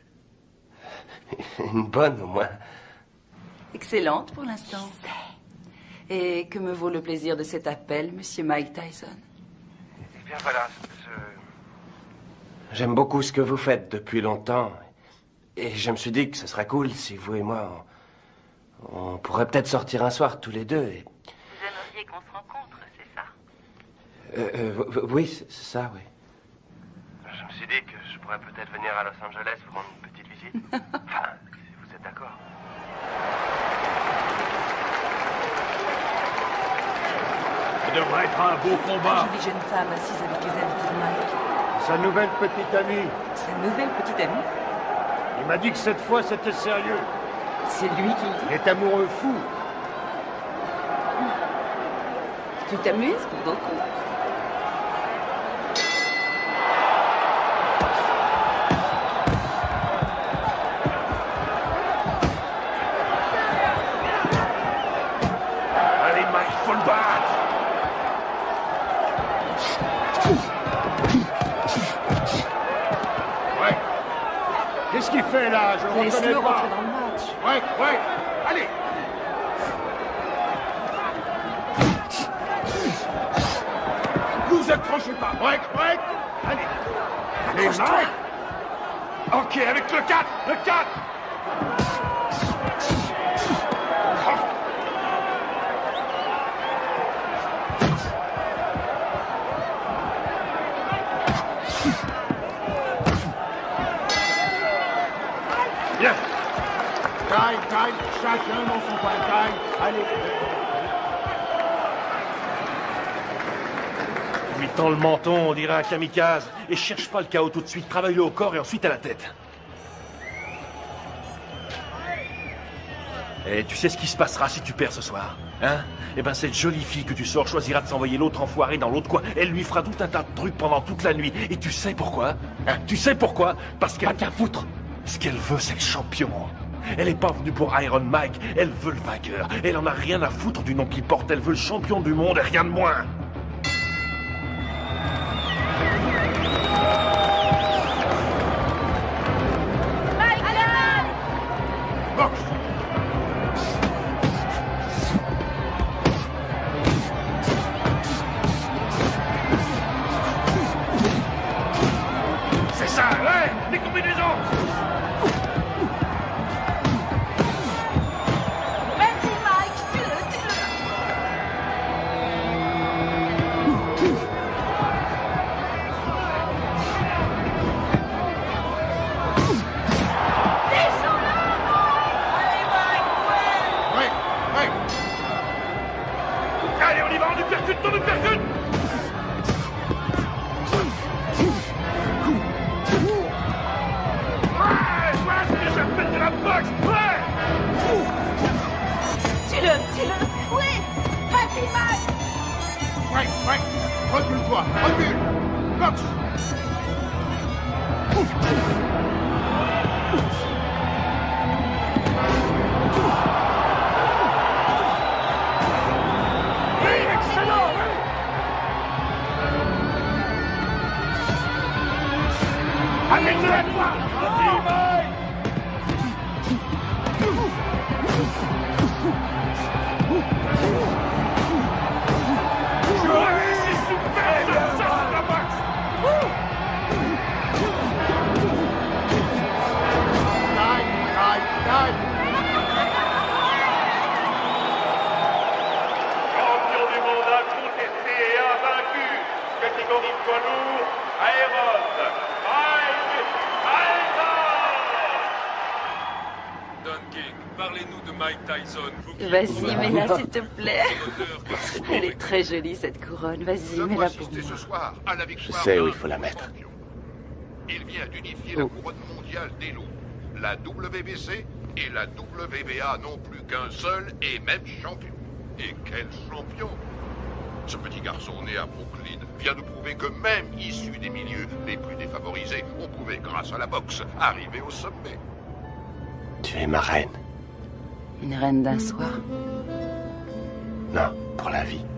Une bonne, au moins. Excellente pour l'instant. Et que me vaut le plaisir de cet appel, monsieur Mike Tyson? Eh bien, voilà. J'aime beaucoup ce que vous faites depuis longtemps. Et je me suis dit que ce serait cool si vous et moi, on pourrait peut-être sortir un soir tous les deux. Et... Vous aimeriez qu'on se rencontre, c'est ça? Oui, c'est ça, oui. Je me suis dit que je pourrais peut-être venir à Los Angeles vous rendre une petite visite. Enfin, si vous êtes d'accord. Ça devrait être un beau combat. Une jolie jeune femme assise avec les invités de Mike. Sa nouvelle petite amie. Sa nouvelle petite amie? Il m'a dit que cette fois c'était sérieux. C'est lui qui le dit? Il est amoureux fou. Tu t'amuses beaucoup. Allez, Mike, faut le battre. Ouais. Qu'est-ce qu'il fait là? Je le reconnais Laisse-le pas. rentrer dans le match. Ouais. Allez. Vous accrochez pas. Ouais. Allez. Allez, Mike. Ok, avec le 4. Le 4. Bien. Time, chacun dans son coin. Time. Allez. Lui tend le menton, on dirait un kamikaze. Et cherche pas le chaos tout de suite. Travaille-le au corps et ensuite à la tête. Et tu sais ce qui se passera si tu perds ce soir, hein? Eh ben, cette jolie fille que tu sors choisira de s'envoyer l'autre enfoiré dans l'autre coin. Elle lui fera tout un tas de trucs pendant toute la nuit. Et tu sais pourquoi? Hein? Tu sais pourquoi? Parce qu'elle... Pas qu'à foutre. Ce qu'elle veut, c'est le champion. Elle est pas venue pour Iron Mike. Elle veut le vainqueur. Elle en a rien à foutre du nom qu'il porte. Elle veut le champion du monde et rien de moins. C'est ça, ouais, les combinaisons. Vas-y, Mike, tue-le. Ouais. Allez, on y va, on nous percute. Ouais, c'est ce que j'appelle de la boxe, ouais. Tue-le. Oui, vas-y, Mike. Ouais, recule-toi, recule. Cox. Oui, excellent. Amène-le à toi. Champion du monde incontesté et invaincu, catégorie poids lourd, Aéron, Mike Tyson. Don King, parlez-nous de Mike Tyson. Vas-y, mets-la, s'il te plaît. Elle est très jolie, cette couronne. Vas-y, mets-la pour moi. Ce soir à la victoire. Je sais où il faut la mettre. Il vient d'unifier la couronne mondiale des loups. La WBC et la WBA n'ont plus qu'un seul et même champion. Et quel champion! Ce petit garçon né à Brooklyn vient de prouver que même issu des milieux les plus défavorisés, on pouvait, grâce à la boxe, arriver au sommet. Tu es ma reine. Une reine d'un soir. Non, pour la vie.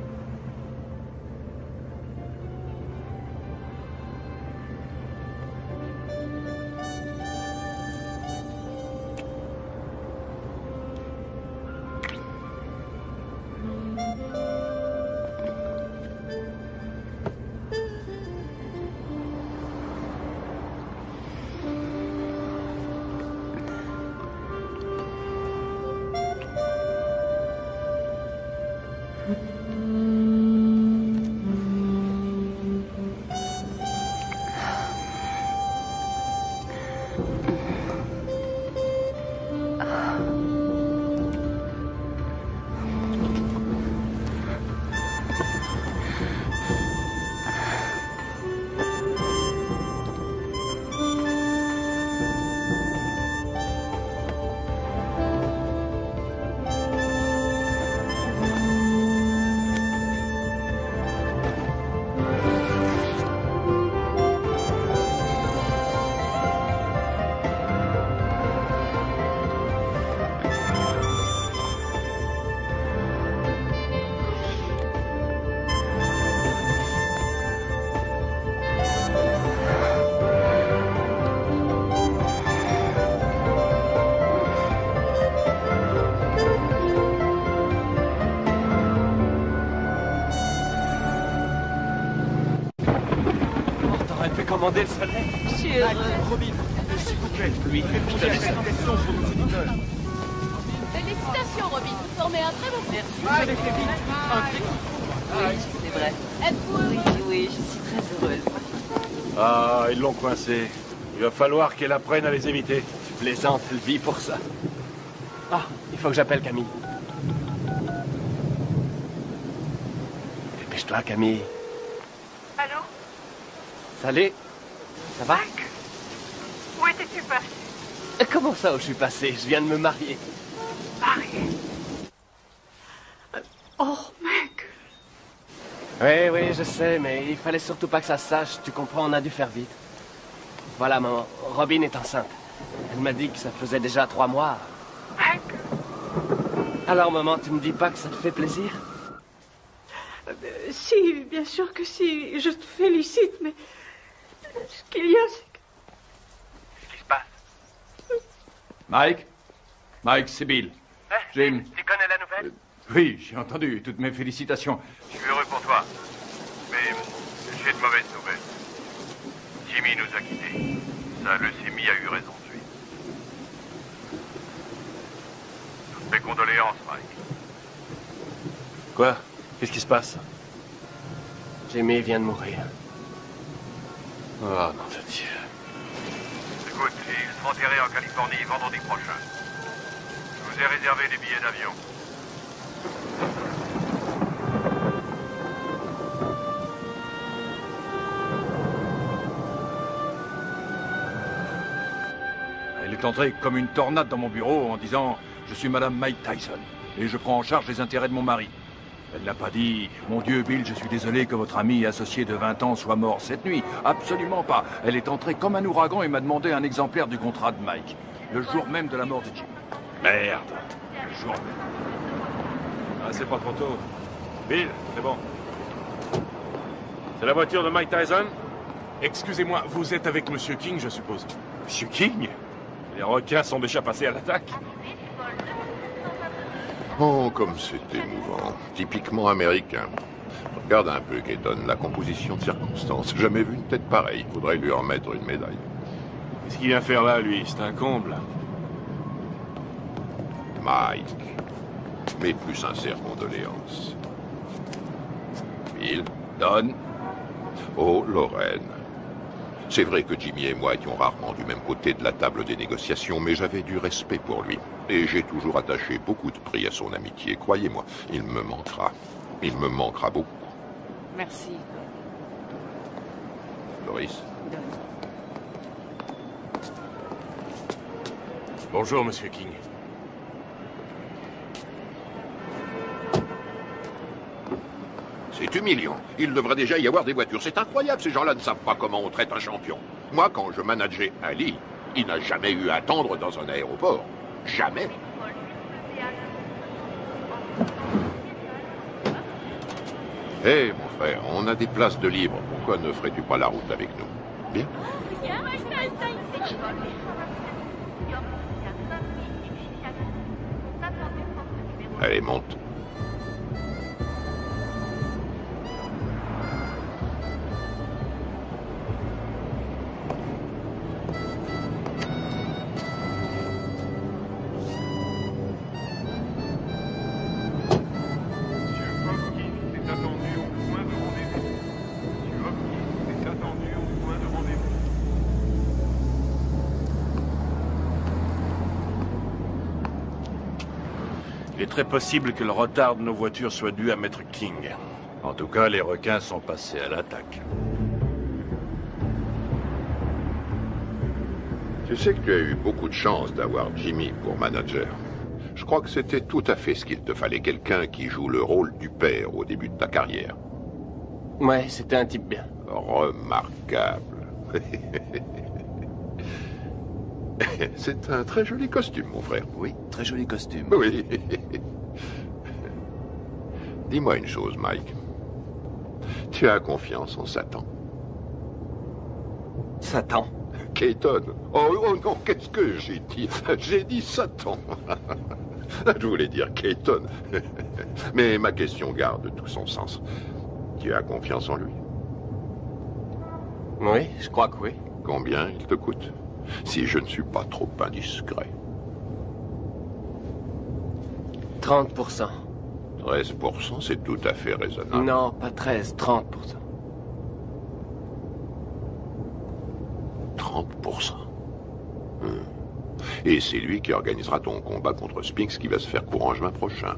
Commander le salaire. Je suis heureuse. Robin, s'il vous plaît, lui, félicitations pour nos idoles. Félicitations, Robin. Vous formez un très bon groupe. Merci. Vous avez fait vite un très bon Oui, c'est vrai. Êtes-vous heureux? Oui, je suis très heureuse. Ah, ils l'ont coincé. Il va falloir qu'elle apprenne à les éviter. Tu plaisantes, elle vit pour ça. Ah, il faut que j'appelle Camille. Dépêche-toi, Camille. Allô? Salut. Ça va? Mike? Où étais-tu passé? Comment ça, où je suis passé? Je viens de me marier. Marié? Oh, Mike! Oui, je sais, mais il fallait surtout pas que ça se sache. Tu comprends, on a dû faire vite. Voilà, maman. Robin est enceinte. Elle m'a dit que ça faisait déjà 3 mois. Mike? Alors, maman, tu me dis pas que ça te fait plaisir? Si, bien sûr que si. Je te félicite, mais... Ce qu'il y a, c'est que... Qu'est-ce qui se passe? Mike, c'est Bill. Jim. Tu connais la nouvelle? Oui, j'ai entendu. Toutes mes félicitations. Je suis heureux pour toi. Mais j'ai de mauvaises nouvelles. Jimmy nous a quittés. Sa leucémie a eu raison de lui. Toutes mes condoléances, Mike. Quoi? Qu'est-ce qui se passe? Jimmy vient de mourir. Oh, non de Dieu. Écoute, il sera enterré en Californie vendredi prochain. Je vous ai réservé des billets d'avion. Elle est entrée comme une tornade dans mon bureau en disant « Je suis Madame Mike Tyson et je prends en charge les intérêts de mon mari. » Elle n'a pas dit « Mon Dieu, Bill, je suis désolé que votre ami et associé de 20 ans soit mort cette nuit. » Absolument pas. Elle est entrée comme un ouragan et m'a demandé un exemplaire du contrat de Mike. Le jour même de la mort de Jim. Merde. Le jour même. Ah, c'est pas trop tôt. Bill, c'est bon. C'est la voiture de Mike Tyson? Excusez-moi, vous êtes avec Monsieur King, je suppose? Monsieur King? Les requins sont déjà passés à l'attaque. Oh, comme c'est émouvant. Typiquement américain. Regarde un peu, Keaton, la composition de circonstances. Jamais vu une tête pareille. Faudrait lui remettre une médaille. Qu'est-ce qu'il vient faire là, lui? C'est un comble. Mike. Mes plus sincères condoléances. Bill, Don. Oh, Lorraine. C'est vrai que Jimmy et moi étions rarement du même côté de la table des négociations, mais j'avais du respect pour lui. Et j'ai toujours attaché beaucoup de prix à son amitié. Croyez-moi, il me manquera. Il me manquera beaucoup. Merci. Doris. Bonjour, Monsieur King. C'est humiliant. Il devrait déjà y avoir des voitures. C'est incroyable, ces gens-là ne savent pas comment on traite un champion. Moi, quand je manageais Ali, il n'a jamais eu à attendre dans un aéroport. Jamais. Hé, mon frère, on a des places de libre. Pourquoi ne ferais-tu pas la route avec nous? Bien. Allez, monte. Il est très possible que le retard de nos voitures soit dû à Maître King. En tout cas, les requins sont passés à l'attaque. Tu sais que tu as eu beaucoup de chance d'avoir Jimmy pour manager. Je crois que c'était tout à fait ce qu'il te fallait, quelqu'un qui joue le rôle du père au début de ta carrière. Ouais, c'était un type bien. Remarquable. C'est un très joli costume, mon frère. Oui, très joli costume. Oui. Dis-moi une chose, Mike. Tu as confiance en Satan? Satan? Keaton. Oh non, qu'est-ce que j'ai dit? J'ai dit Satan. Je voulais dire Keaton. Mais ma question garde tout son sens. Tu as confiance en lui? Oui, je crois que oui. Combien il te coûte? Si je ne suis pas trop indiscret. 30%. 13%, c'est tout à fait raisonnable. Non, pas 13, 30%. 30%. Et c'est lui qui organisera ton combat contre Spinks qui va se faire courant juin prochain.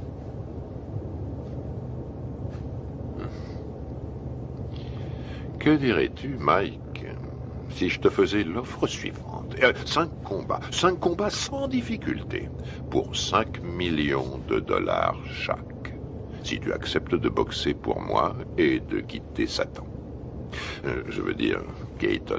Que dirais-tu, Mike, si je te faisais l'offre suivante? 5 combats sans difficulté, pour 5 millions de dollars chaque. Si tu acceptes de boxer pour moi et de quitter Satan. Je veux dire, Keaton.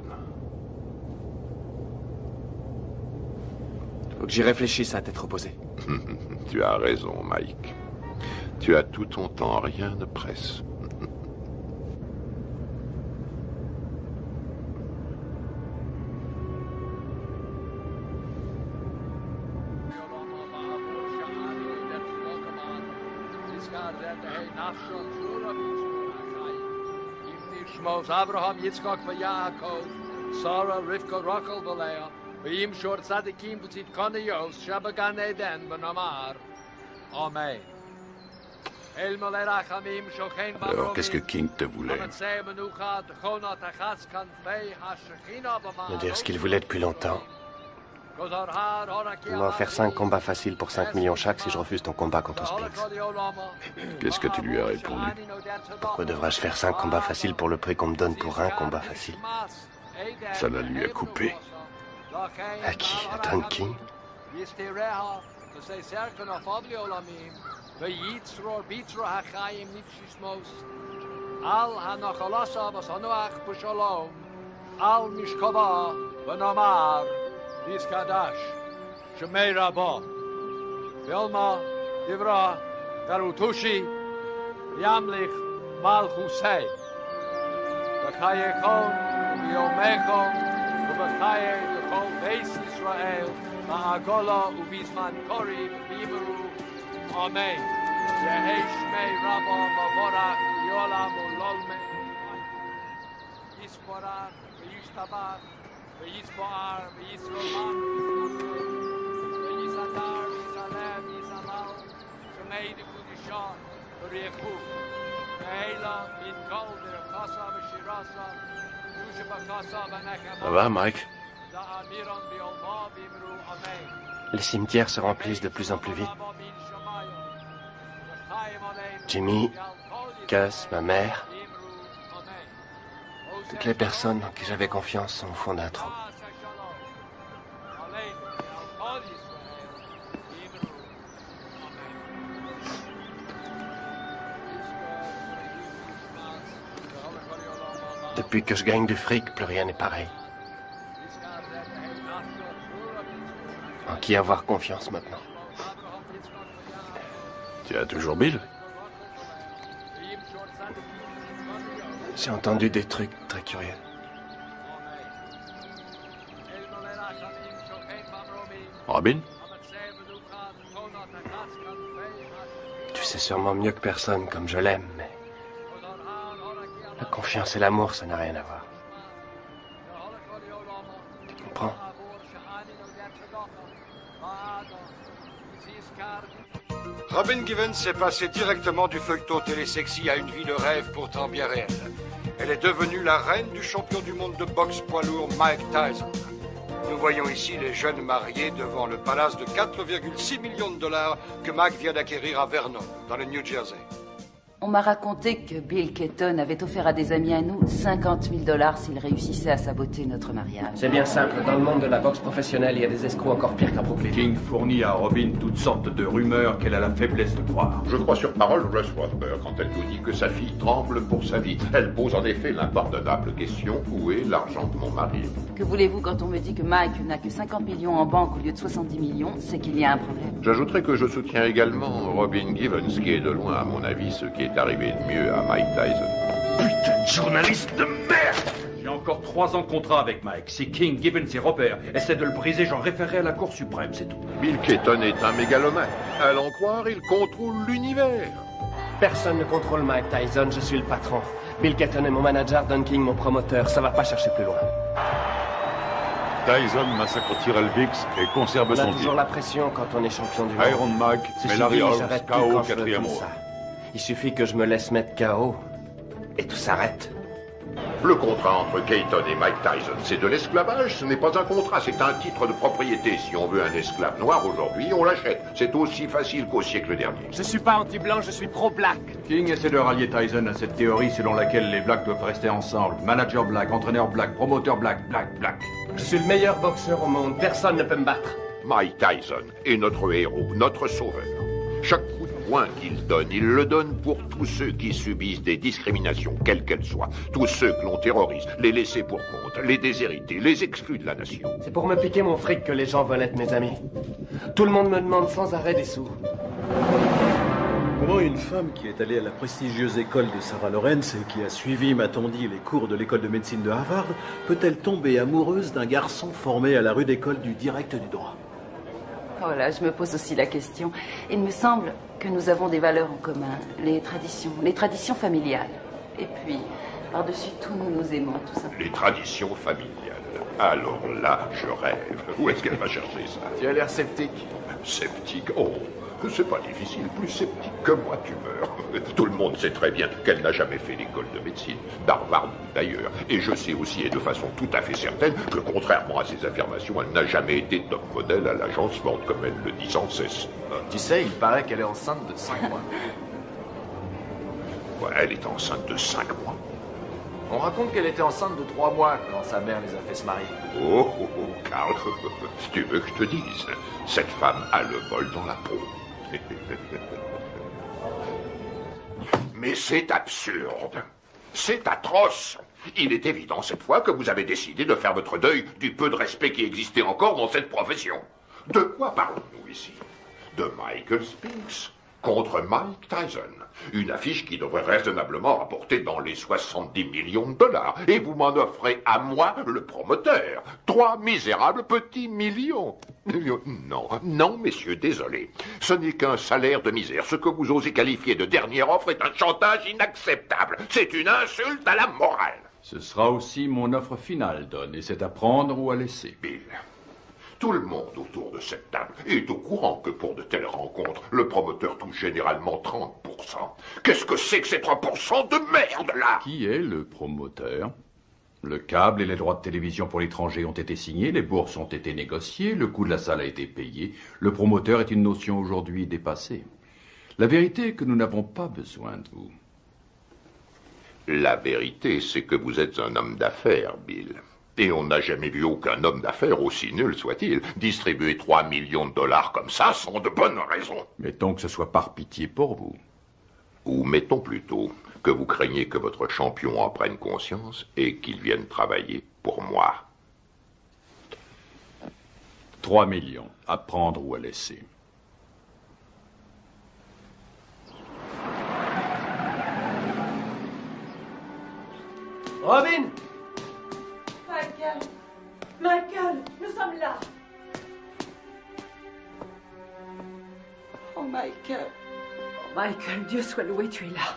Faut que j'y réfléchisse à tête reposée. Tu as raison, Mike. Tu as tout ton temps, rien ne presse. Abraham, Yitzchak, Yaakov, Sarah, Rivka, Rachel, Leah, V'yim shor tzadikim b'tzit kaniyos, shabagan eden b'namar. Amen. Alors, qu'est-ce que King te voulait? Me dire ce qu'il voulait depuis longtemps. Il m'a offert 5 combats faciles pour 5 millions chaque si je refuse ton combat contre Spinks. Qu'est-ce que tu lui as répondu? Pourquoi devrais-je faire 5 combats faciles pour le prix qu'on me donne pour un combat facile? Ça la lui a coupé. À qui? À Don King? Say certain of Obliolamim, the Yitzror Bitra Hachayim Nipshismos, Al Hanachalasa Basanuach Pushalom, Al Mishkaba, Vanamar, Diskadash, Shemei Rabba, Vilma, Divra, Garutushi, Yamlich, Malchusei, Bakayekon, Biomechon, Ubachaye, the whole base Israel. Ma'agola ubizman kori b'imru. Amen. Yehi shmei Rabba mavorach yolam ulolme. Yisporach v'yishtabach v'yisboar v'yisrolach v'yisadar v'yizalem v'yizalal shmei d'kudisha v'richu v'eila min kol v'rekasa v'shirasa v'yusha b'kasa v'nekama. Ça va, Mike? Les cimetières se remplissent de plus en plus vite. Jimmy, Gus, ma mère, toutes les personnes en qui j'avais confiance sont au fond d'un trou. Depuis que je gagne du fric, plus rien n'est pareil. En qui avoir confiance maintenant? Tu as toujours Bill? J'ai entendu des trucs très curieux. Robin? Tu sais sûrement mieux que personne comme je l'aime, mais la confiance et l'amour, ça n'a rien à voir. Tu comprends? Robin Givens est passée directement du feuilleton télésexy à une vie de rêve pourtant bien réelle. Elle est devenue la reine du champion du monde de boxe poids lourd Mike Tyson. Nous voyons ici les jeunes mariés devant le palace de 4,6 millions de dollars que Mike vient d'acquérir à Vernon, dans le New Jersey. On m'a raconté que Bill Keaton avait offert à des amis à nous 50 000 $ s'ils réussissaient à saboter notre mariage. C'est bien simple. Dans le monde de la boxe professionnelle, il y a des escrocs encore pires qu'à Brooklyn. King fournit à Robin toutes sortes de rumeurs qu'elle a la faiblesse de croire. Je crois sur parole Russ Rothberg quand elle nous dit que sa fille tremble pour sa vie. Elle pose en effet l'impardonnable question: où est l'argent de mon mari? Que voulez-vous quand on me dit que Mike n'a que 50 millions en banque au lieu de 70 millions? C'est qu'il y a un problème. J'ajouterai que je soutiens également Robin Givens, qui est de loin, à mon avis, ce qui est arrivé de mieux à Mike Tyson. Putain de journaliste de merde! J'ai encore 3 ans de contrat avec Mike. Si King, Gibbons et Robert essaient de le briser, j'en référerai à la Cour suprême, c'est tout. Bill Keaton est un mégalomane. À l'en croire, il contrôle l'univers. Personne ne contrôle Mike Tyson, je suis le patron. Bill Keaton est mon manager, Don King mon promoteur. Ça va pas chercher plus loin. Tyson massacre Tyrell Biggs et conserve on a son toujours titre. la pression quand on est champion du monde. Iron Mike, C'est mais Larry fini, Holmes, j'arrête plus KO quand je veux 4e comme round. ça. Il suffit que je me laisse mettre KO et tout s'arrête. Le contrat entre Keaton et Mike Tyson, c'est de l'esclavage, ce n'est pas un contrat, c'est un titre de propriété. Si on veut un esclave noir aujourd'hui, on l'achète. C'est aussi facile qu'au siècle dernier. Je suis pas anti-blanc, je suis pro-black. King essaie de rallier Tyson à cette théorie selon laquelle les blacks doivent rester ensemble. Manager black, entraîneur black, promoteur black, black. Je suis le meilleur boxeur au monde, personne ne peut me battre. Mike Tyson est notre héros, notre sauveur. Chaque coup de poing qu'il donne, il le donne pour tous ceux qui subissent des discriminations, quelles qu'elles soient. Tous ceux que l'on terrorise, les laissés pour compte, les déshérités, les exclus de la nation. C'est pour me piquer mon fric que les gens veulent être mes amis. Tout le monde me demande sans arrêt des sous. Comment une femme qui est allée à la prestigieuse école de Sarah Lawrence et qui a suivi, m'a-t-on dit, les cours de l'école de médecine de Harvard, peut-elle tomber amoureuse d'un garçon formé à la rude école du direct du droit? Voilà, je me pose aussi la question. Il me semble que nous avons des valeurs en commun, les traditions familiales. Et puis, par-dessus tout, nous nous aimons, tout simplement. Les traditions familiales. Alors là, je rêve. Où est-ce qu'elle va chercher ça? Tu as l'air sceptique. Sceptique? Oh, c'est pas difficile. Plus sceptique que moi, tu meurs. Tout le monde sait très bien qu'elle n'a jamais fait l'école de médecine, d'Harvard d'ailleurs. Et je sais aussi, et de façon tout à fait certaine, que contrairement à ses affirmations, elle n'a jamais été top modèle à l'agencement, comme elle le dit sans cesse. Tu sais, il paraît qu'elle est enceinte de 5 mois. Ouais, elle est enceinte de 5 mois. On raconte qu'elle était enceinte de 3 mois quand sa mère les a fait se marier. Oh, oh, oh, Karl, si tu veux que je te dise, cette femme a le vol dans la peau. Mais c'est absurde. C'est atroce. Il est évident cette fois que vous avez décidé de faire votre deuil du peu de respect qui existait encore dans cette profession. De quoi parlons-nous ici? De Michael Spinks contre Mike Tyson. Une affiche qui devrait raisonnablement rapporter dans les 70 millions de dollars. Et vous m'en offrez à moi, le promoteur, 3 misérables petits millions. Non, non, messieurs, désolé. Ce n'est qu'un salaire de misère. Ce que vous osez qualifier de dernière offre est un chantage inacceptable. C'est une insulte à la morale. Ce sera aussi mon offre finale, Don, et c'est à prendre ou à laisser. Bill, tout le monde autour de cette table est au courant que pour de telles rencontres, le promoteur touche généralement 30%. Qu'est-ce que c'est que ces 3% de merde, là? Qui est le promoteur? Le câble et les droits de télévision pour l'étranger ont été signés, les bourses ont été négociées, le coût de la salle a été payé. Le promoteur est une notion aujourd'hui dépassée. La vérité est que nous n'avons pas besoin de vous. La vérité, c'est que vous êtes un homme d'affaires, Bill. Et on n'a jamais vu aucun homme d'affaires, aussi nul soit-il, distribuer 3 millions de dollars comme ça sans de bonnes raisons. Mettons que ce soit par pitié pour vous. Ou mettons plutôt que vous craignez que votre champion en prenne conscience et qu'il vienne travailler pour moi. 3 millions, à prendre ou à laisser. Robin! Michael! Michael, nous sommes là! Oh, Michael! Oh, Michael, Dieu soit loué, tu es là.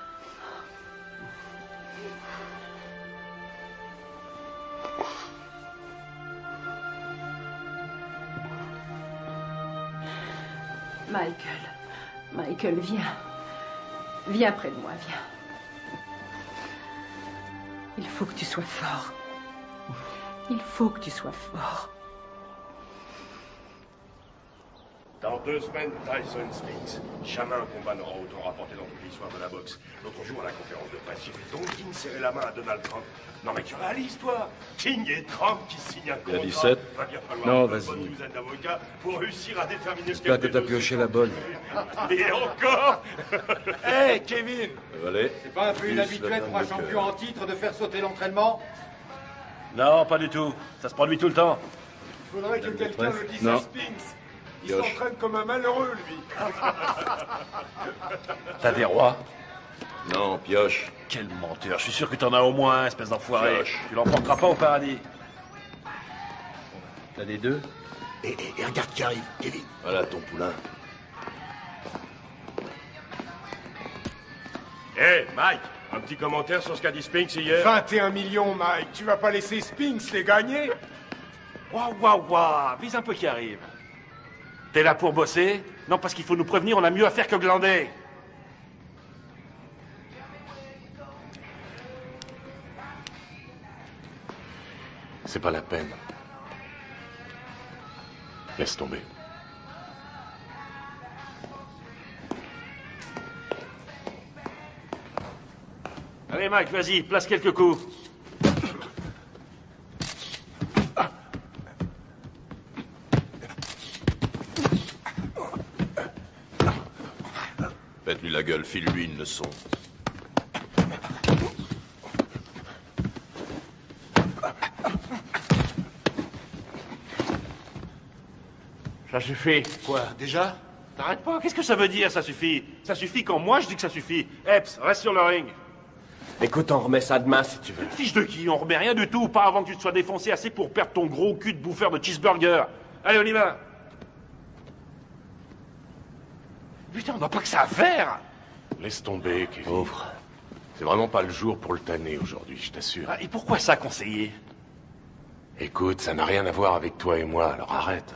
Michael, viens. Viens près de moi, viens. Il faut que tu sois fort. Il faut que tu sois fort. Dans 2 semaines, Tyson Spinks. Jamais un combat n'aura autant rapporté dans toute l'histoire de la boxe. L'autre jour, à la conférence de presse, j'ai vu Don King serrer la main à Donald Trump. Non mais tu réalises, toi? King et Trump qui signent un contrat. Il y a 17. Va bien falloir Non, une bonne vas-y. douzaine d'avocats pour réussir à déterminer ce J'espère que t'as pioché la bonne. Et encore. Hé, Kevin! Allez. C'est pas un peu inhabituel pour un champion en titre de faire sauter l'entraînement? Non, pas du tout. Ça se produit tout le temps. Il faudrait que quelqu'un le dise Non. à Spinks. Il Pioche. s'entraîne comme un malheureux, lui. T'as des rois? Non, pioche. Quel menteur. Je suis sûr que t'en as au moins un, espèce d'enfoiré. Pioche. Tu l'emporteras pas au paradis. T'as des 2? Et regarde qui arrive, Kevin. Voilà ton poulain. Hé, Mike, un petit commentaire sur ce qu'a dit Spinks hier? 21 millions, Mike. Tu vas pas laisser Spinks les gagner? Waouh, vise un peu qui arrive. T'es là pour bosser? Non, parce qu'il faut nous prévenir, on a mieux à faire que glander. C'est pas la peine. Laisse tomber. Allez, Mike, vas-y, place quelques coups. Faites-lui la gueule, file-lui une leçon. Ça suffit. Quoi, déjà? T'arrêtes pas, qu'est-ce que ça veut dire, ça suffit? Ça suffit quand moi je dis que ça suffit. Epps, reste sur le ring. Écoute, on remet ça demain si tu veux. Fiche de qui? On remet rien du tout, pas avant que tu te sois défoncé assez pour perdre ton gros cul de bouffeur de cheeseburger. Allez, on y va. Putain, on n'a pas que ça à faire. Laisse tomber, Kevin. Pauvre. C'est vraiment pas le jour pour le tanner aujourd'hui, je t'assure. Ah, et pourquoi ça, conseiller? Écoute, ça n'a rien à voir avec toi et moi, alors arrête.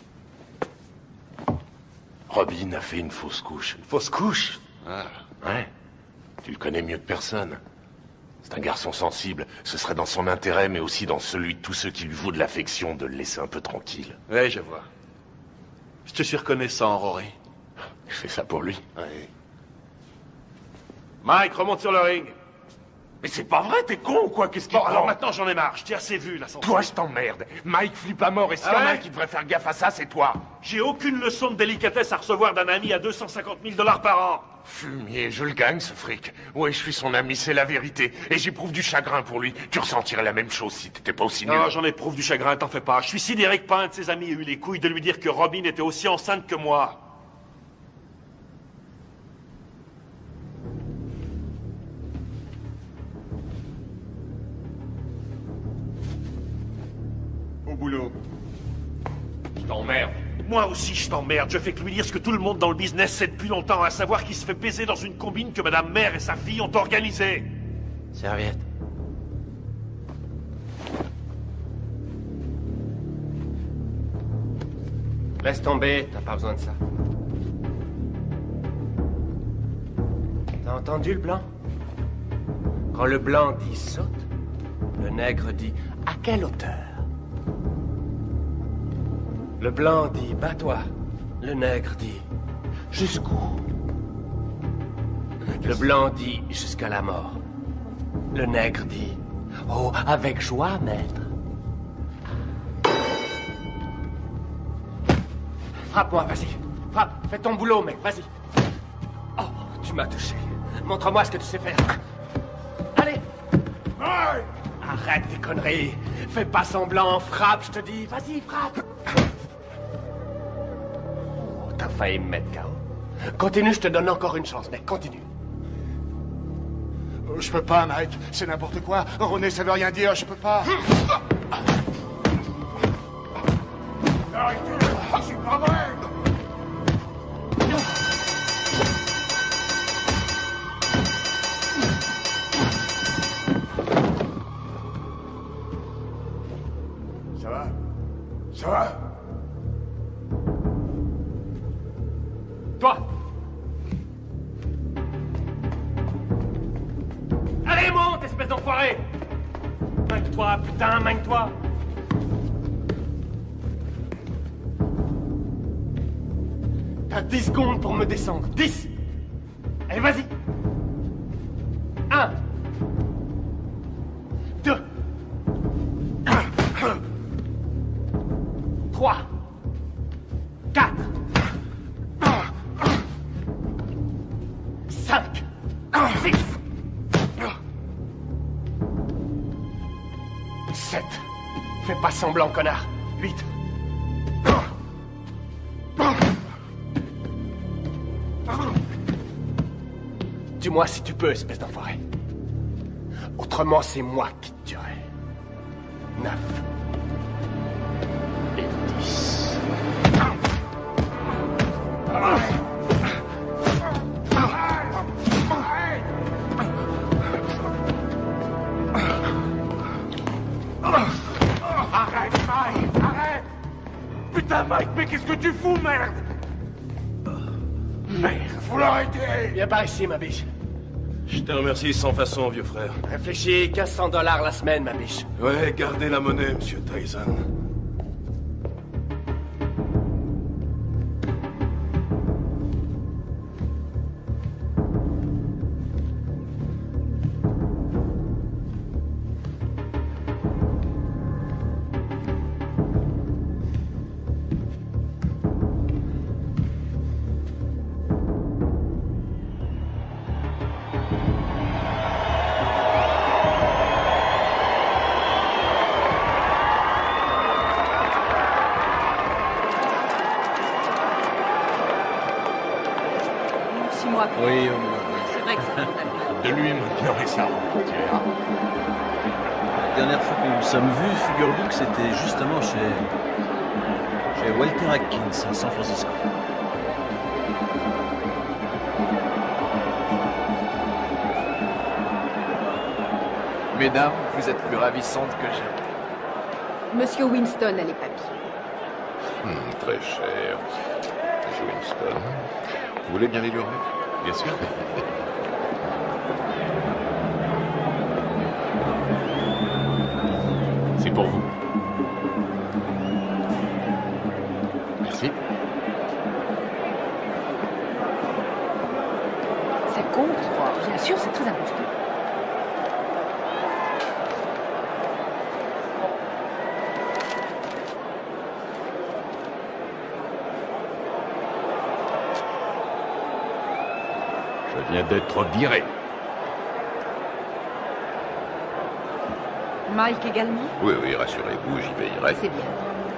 Robin a fait une fausse couche. Une fausse couche? Ah, ouais. Tu le connais mieux que personne. C'est un garçon sensible. Ce serait dans son intérêt, mais aussi dans celui de tous ceux qui lui vaut de l'affection, de le laisser un peu tranquille. Ouais, je vois. Je te suis reconnaissant, Rory. Je fais ça pour lui. Ouais. Mike, remonte sur le ring. Mais c'est pas vrai, t'es con ou quoi? Qu'est-ce qu'il Bon, prend? alors maintenant j'en ai marre, je t'ai assez vu là. Toi, je t'emmerde. Mike flippe à mort et s'il y en a un qui devrait faire gaffe à ça, c'est toi. J'ai aucune leçon de délicatesse à recevoir d'un ami à 250 000 $ par an. Fumier, je le gagne ce fric. Ouais, je suis son ami, c'est la vérité. Et j'éprouve du chagrin pour lui. Tu ressentirais la même chose si t'étais pas aussi nul. Non, j'en éprouve du chagrin, t'en fais pas. Je suis sidéré que pas un de ses amis ait eu les couilles de lui dire que Robin était aussi enceinte que moi. Au boulot. Je t'emmerde. Moi aussi, je t'emmerde. Je fais que lui dire ce que tout le monde dans le business sait depuis longtemps, à savoir qu'il se fait baiser dans une combine que Madame Mère et sa fille ont organisée. Serviette. Laisse tomber, t'as pas besoin de ça. T'as entendu le blanc? Quand le blanc dit saute, le nègre dit à quelle hauteur? Le blanc dit bats-toi, le nègre dit jusqu'où? Le blanc dit jusqu'à la mort. Le nègre dit oh, avec joie, maître. Frappe-moi, vas-y. Frappe, fais ton boulot, mec, vas-y. Oh, tu m'as touché. Montre-moi ce que tu sais faire. Allez. Arrête tes conneries. Fais pas semblant, frappe, je te dis. Vas-y, frappe. Oh, t'as failli me mettre KO. Continue, je te donne encore une chance, mec, continue. Je peux pas, Mike. C'est n'importe quoi. René, ça veut rien dire. Je peux pas. Arrêtez. C'est pas vrai. Ça va? Ça va? Toi! Allez, monte, espèce d'enfoiré! Manque-toi, putain, manque-toi! T'as 10 secondes pour me descendre. 10! Allez, vas-y! 1 2 3 4 5 6 7 Fais pas semblant, connard. 8 Dis-moi si tu peux, espèce d'enfoiré. Autrement, c'est moi qui te tuerai. 9 et 10. Arrête, Mike, arrête! Putain, Mike, mais qu'est-ce que tu fous, merde? Merde, faut l'arrêter! Viens par ici, ma biche. Je te remercie sans façon, vieux frère. Réfléchis, 1500 $ la semaine, ma biche. Ouais, gardez la monnaie, monsieur Tyson. Oui, c'est vrai que ça De lui maintenant, et ça. La dernière fois que nous nous sommes vus, figure-vous que c'était justement chez Walter Atkins à San Francisco. Mesdames, vous êtes plus ravissantes que jamais. Monsieur Winston a les papiers. Très cher. Monsieur Winston. Vous voulez bien les lui remettre? Bien sûr. C'est pour vous. Merci. Ça compte, bien sûr, c'est très important. Je viens d'être viré. Mike également? Oui, oui, rassurez-vous, j'y veillerai. C'est bien.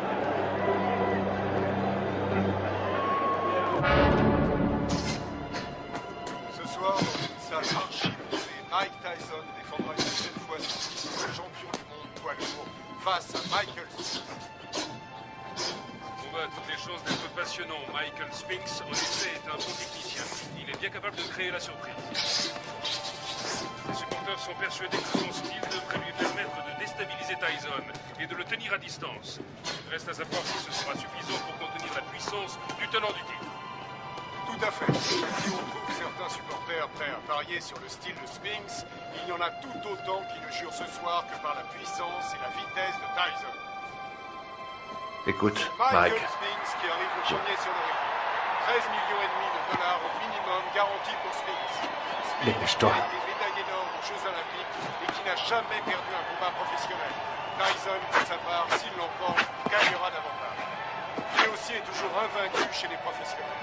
Ce soir, dans une salle archi-bondée, Mike Tyson défendra une nouvelle fois son titre de champion du monde poids lourd face à Michael Spinks. On voit toutes les chances d'être passionnant. Michael Spinks, en effet, est un bon technicien. Il est bien capable de créer la surprise. Les supporters sont persuadés que son style devrait lui permettre de déstabiliser Tyson et de le tenir à distance. Reste à savoir si ce sera suffisant pour contenir la puissance du tenant du titre. Tout à fait. Si on trouve certains supporters prêts à parier sur le style de Spinks, il y en a tout autant qui ne jurent ce soir que par la puissance et la vitesse de Tyson. Écoute, Michael Mike. Spinks qui arrive le premier sur le ring. 13,5 millions de dollars au minimum garantis pour Spinks. Dépêche-toi. Spinks a été médaillé d'or aux Jeux Olympiques et qui n'a jamais perdu un combat professionnel. Tyson, pour sa part, s'il l'emporte, gagnera davantage. Lui aussi est toujours invaincu chez les professionnels.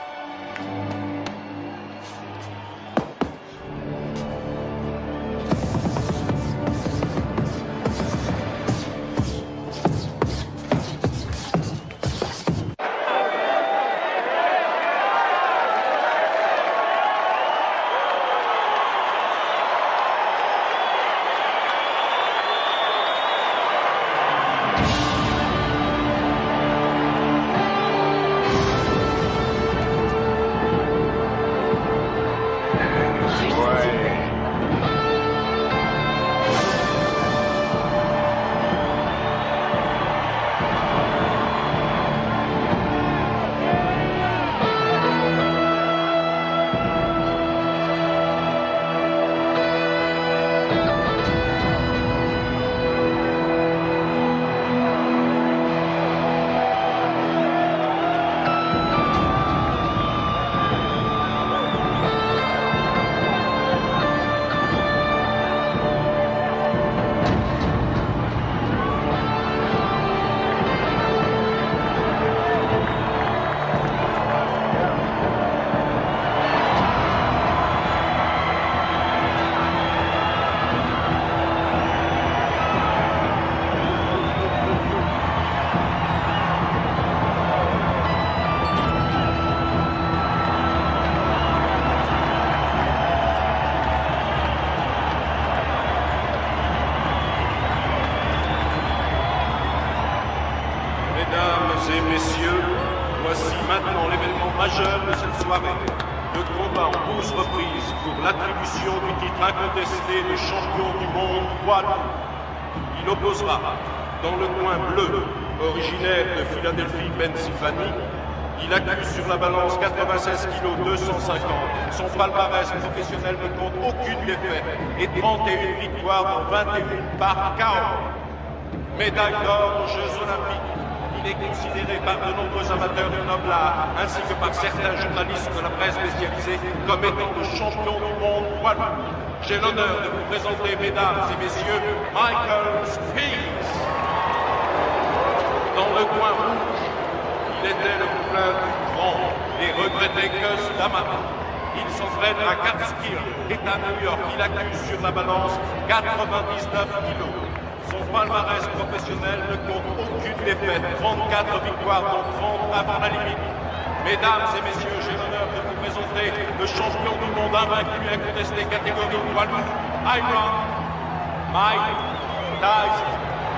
Mesdames et messieurs, voici maintenant l'événement majeur de cette soirée. Le combat en 12 reprises pour l'attribution du titre incontesté de champion du monde poids lourd. Il opposera, dans le coin bleu, originaire de Philadelphie, Pennsylvanie, il accuse sur la balance 96 kg 250. Son palmarès professionnel ne compte aucune défaite et 31 victoires dans 21 par KO. Médaille d'or aux Jeux Olympiques. Il est considéré par de nombreux amateurs du noble art, ainsi que par certains journalistes de la presse spécialisée, comme étant le champion du monde poids lourd. J'ai l'honneur de vous présenter, mesdames et messieurs, Michael Spinks. Dans le coin rouge, il était le poulain du grand et regretté Gus D'Amato. Il s'entraîne à Catskill, État New York. Il accuse sur la balance 99 kilos. Son palmarès professionnel ne compte aucune défaite, 34 victoires dont 30 avant la limite. Mesdames et messieurs, j'ai l'honneur de vous présenter le champion du monde invaincu incontesté catégorie poids lourd, Iron Mike Tyson.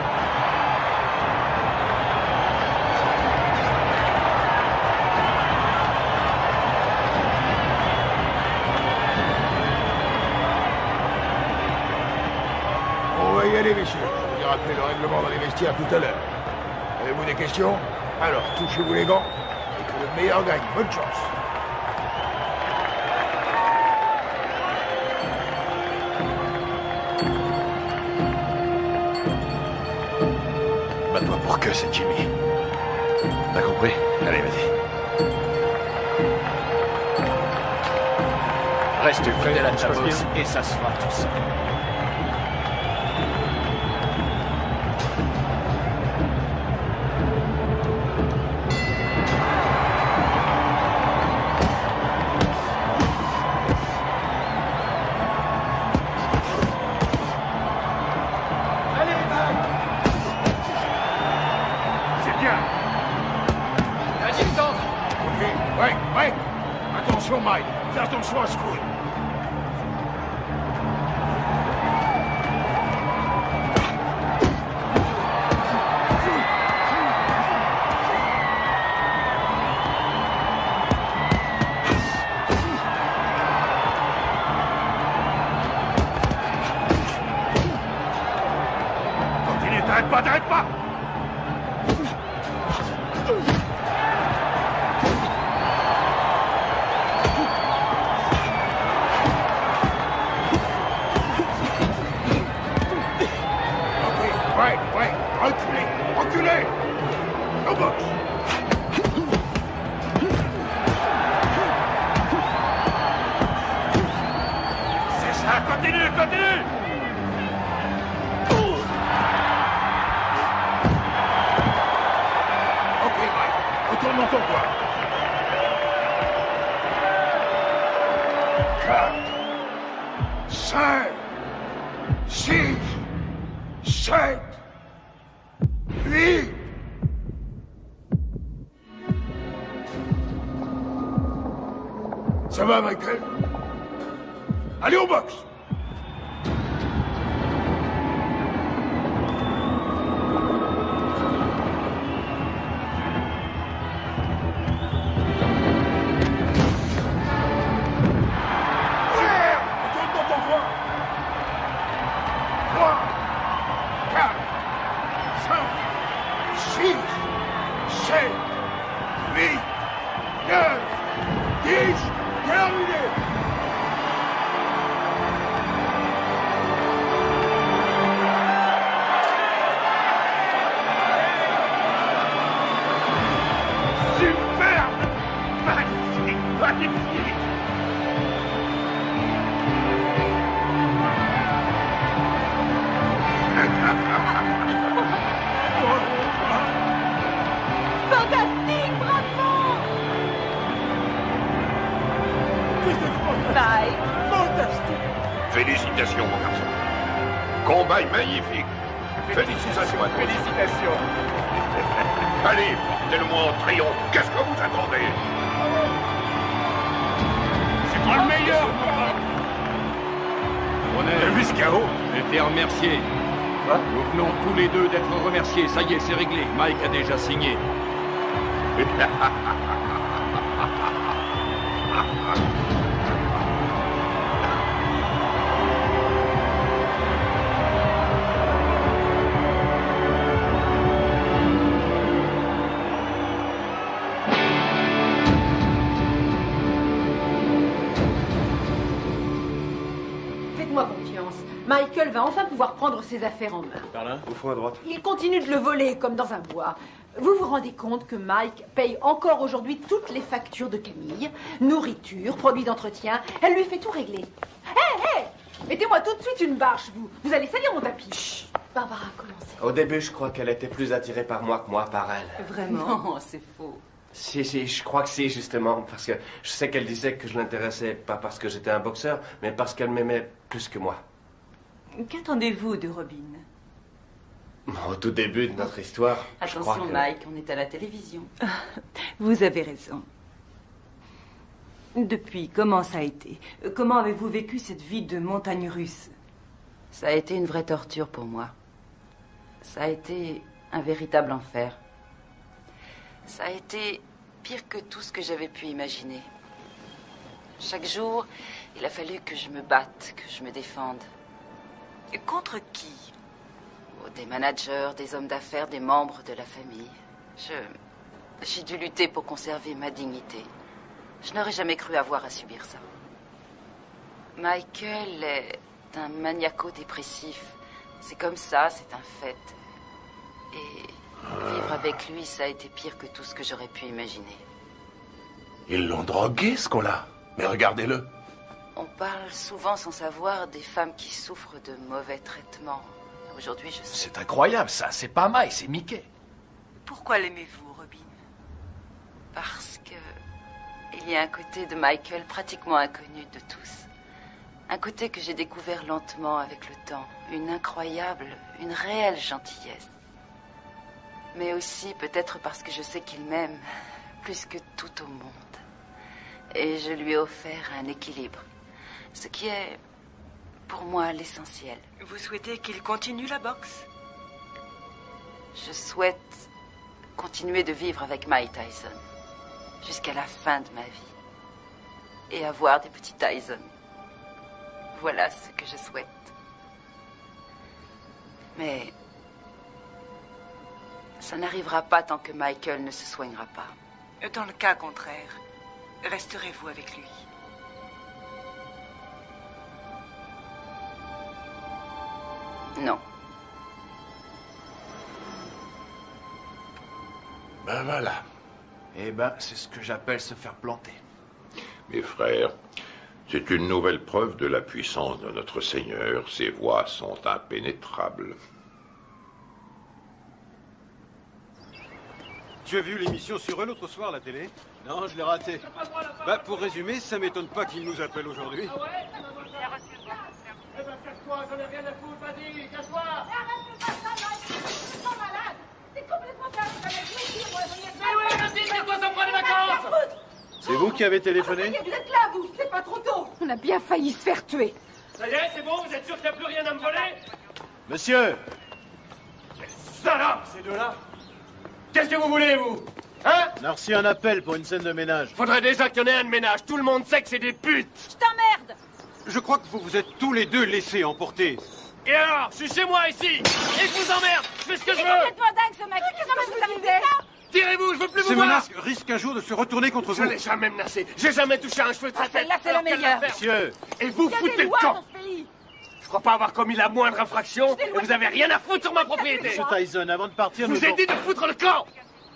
On va y aller, messieurs. Je vous ai rappelé le règlement dans les vestiaires tout à l'heure. Avez-vous des questions? Alors, touchez-vous les gants et que le meilleur gagne. Bonne chance. Bats-toi pour que c'est Jimmy. T'as compris? Allez, vas-y. Reste fidèle à ta boxe et ça se fera tout seul. Attention, Mike. Fais attention à ce coup. Continue, t'arrêtes pas, t'arrêtes pas! Ouais, reculez, reculez! Au box! C'est ça, continue, continue! Ok, Mike, retourne dans ton coin. 4, 5, 6, 7, 8. Ça va, Michael? Allez au box! Retourne dans ton coin! 3, 4, 5, 6, 7, 8, 9, 10, terminé! Superbe! Magnifique, magnifique! Fantastique, bravo! Bye! Fantastique! Félicitations, mon garçon. Combat magnifique. Félicitations à tous. Félicitations. Allez, portez-le-moi en triomphe. Qu'est-ce que vous attendez? C'est toi le meilleur! On a vu ce chaos. J'étais remercié. Nous venons tous les deux d'être remerciés. Ça y est, c'est réglé. Mike a déjà signé. Faites-moi confiance. Michael va enfin pouvoir prendre ses affaires en main. Par là, au fond à droite. Il continue de le voler comme dans un bois. Vous vous rendez compte que Mike paye encore aujourd'hui toutes les factures de Camille, nourriture, produits d'entretien. Elle lui fait tout régler. Hé, mettez-moi tout de suite une bâche, vous. Vous allez salir mon tapis. Chut. Barbara, commencez. Au début, je crois qu'elle était plus attirée par moi que moi par elle. Vraiment? Non, c'est faux. Si, je crois que si, justement, parce que je sais qu'elle disait que je l'intéressais pas parce que j'étais un boxeur, mais parce qu'elle m'aimait plus que moi. Qu'attendez-vous de Robin? Au tout début de notre histoire, je crois Attention, que... Mike, on est à la télévision. Vous avez raison. Depuis, comment ça a été? Comment avez-vous vécu cette vie de montagne russe? Ça a été une vraie torture pour moi. Ça a été un véritable enfer. Ça a été pire que tout ce que j'avais pu imaginer. Chaque jour, il a fallu que je me batte, que je me défende. Et contre qui? Oh, des managers, des hommes d'affaires, des membres de la famille. J'ai dû lutter pour conserver ma dignité. Je n'aurais jamais cru avoir à subir ça. Michael est un maniaco-dépressif. C'est comme ça, c'est un fait. Et vivre avec lui, ça a été pire que tout ce que j'aurais pu imaginer. Ils l'ont drogué, ce con-là. Mais regardez-le. On parle souvent sans savoir des femmes qui souffrent de mauvais traitements. Aujourd'hui, je sais. C'est incroyable, ça. C'est pas Mike, c'est Mickey. Pourquoi l'aimez-vous, Robin? Parce que il y a un côté de Michael pratiquement inconnu de tous. Un côté que j'ai découvert lentement avec le temps. Une incroyable, une réelle gentillesse. Mais aussi peut-être parce que je sais qu'il m'aime plus que tout au monde. Et je lui ai offert un équilibre. Ce qui est, pour moi, l'essentiel. Vous souhaitez qu'il continue la boxe? Je souhaite continuer de vivre avec Mike Tyson jusqu'à la fin de ma vie. Et avoir des petits Tyson. Voilà ce que je souhaite. Mais ça n'arrivera pas tant que Michael ne se soignera pas. Dans le cas contraire, resterez-vous avec lui? Non. Ben voilà. Eh ben, c'est ce que j'appelle se faire planter. Mes frères, c'est une nouvelle preuve de la puissance de notre Seigneur. Ses voies sont impénétrables. Tu as vu l'émission sur eux l'autre soir à la télé? Non, je l'ai raté. Bah, pour résumer, ça m'étonne pas qu'ils nous appellent aujourd'hui. Ah ouais? Eh ben, casse-toi, j'en ai rien à foutre, vas-y, casse-toi! C'est complètement dingue. Mais ouais, vas-y, c'est toi, ça prend des vacances! C'est vous qui avez téléphoné? Vous êtes là, vous, c'est pas trop tôt. On a bien failli se faire tuer. Ça y est, c'est bon, vous êtes sûr qu'il n'y a plus rien à me voler? Monsieur! Quelle salope, ces deux-là! Qu'est-ce que vous voulez, vous? Hein? On a reçu un appel pour une scène de ménage. Faudrait déjà qu'il y en ait un de ménage. Tout le monde sait que c'est des putes. Je t'emmerde. Je crois que vous vous êtes tous les deux laissés emporter. Et alors? Je suis chez moi ici. Et je vous emmerde. Je fais ce que je C'est veux. complètement dingue, ce mec. Comment vous avez fait ça? Tirez-vous, je veux plus vous Ces voir. menaces risquent un jour de se retourner contre vous. Je l'ai jamais menacé. J'ai jamais touché un cheveu de sa tête. Celle-là, c'est la Alors qu'elle meilleure. va faire. Monsieur! Et vous Il y a foutez des le lois camp. dans ce pays. Je crois pas avoir commis la moindre infraction. Et vous avez rien à foutre sur ma propriété. Monsieur Tyson, avant de partir, Je nous vous ai dit de foutre le camp.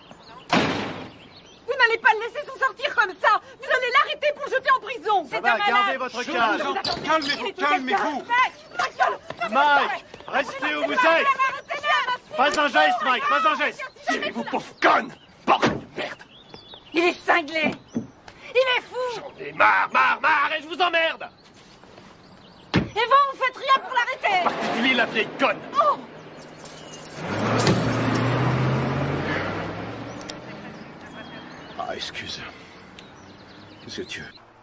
Vous n'allez pas le laisser s'en sortir comme ça. Vous allez l'arrêter pour le jeter en prison. Ça va, gardez votre calme. Calmez-vous, calmez-vous. Mike, restez où vous êtes. Pas un geste, Mike, pas un geste. Tirez-vous, pauvre conne. Bordel de merde. Il est cinglé. Il est fou. J'en ai marre, et je vous emmerde. Et vous faites rien pour l'arrêter. Particulier la vieille conne. Oh. Ah, excuse. Monsieur Dieu.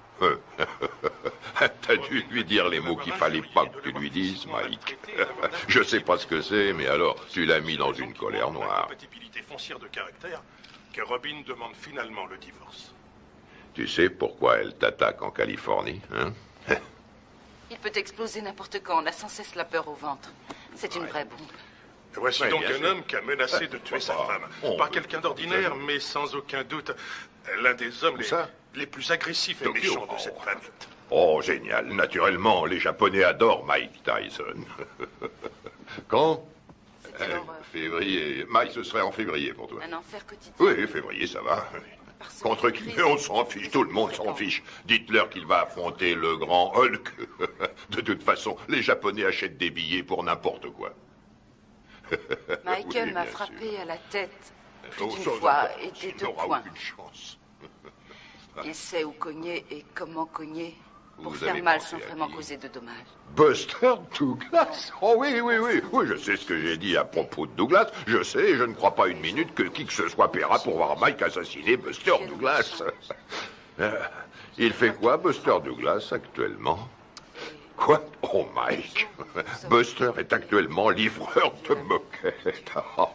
T'as dû lui dire les mots qu'il fallait pas que tu lui dises, Mike. Je sais pas ce que c'est, mais alors, tu l'as mis dans une colère noire. Compatibilité foncière de caractère que Robin demande finalement le divorce. Tu sais pourquoi elle t'attaque en Californie, hein? Il peut exploser n'importe quand. On a sans cesse la peur au ventre. C'est une vraie bombe. Voici Ouais, donc bien un sûr. homme qui a menacé de tuer sa femme. Pas quelqu'un d'ordinaire, mais sans aucun doute l'un des hommes les plus agressifs et méchants de cette planète. Oh, génial. Naturellement, les Japonais adorent Mike Tyson. Quand? Février. Mike, ce serait en février pour toi. Un enfer quotidien. Oui, février, ça va. Contre qui? Mais on s'en fiche, tout le monde s'en fiche. Dites-leur qu'il va affronter le grand Hulk. De toute façon, les Japonais achètent des billets pour n'importe quoi. Michael Oui, m'a bien frappé sûr. à la tête plus Aux d'une choses fois importantes, et des tu deux n'auras points. aucune chance. Il sait où cogner et comment cogner pour Vous faire avez mal pensé sans à vraiment qui? causer de dommages. Buster Douglas? Oh oui, oui, oui. Oui, je sais ce que j'ai dit à propos de Douglas. Je sais, et je ne crois pas une minute que qui que ce soit paiera pour voir Mike assassiner Buster Douglas. Il fait quoi, Buster Douglas, actuellement? Quoi? Oh, Mike. Buster est actuellement livreur de moquettes.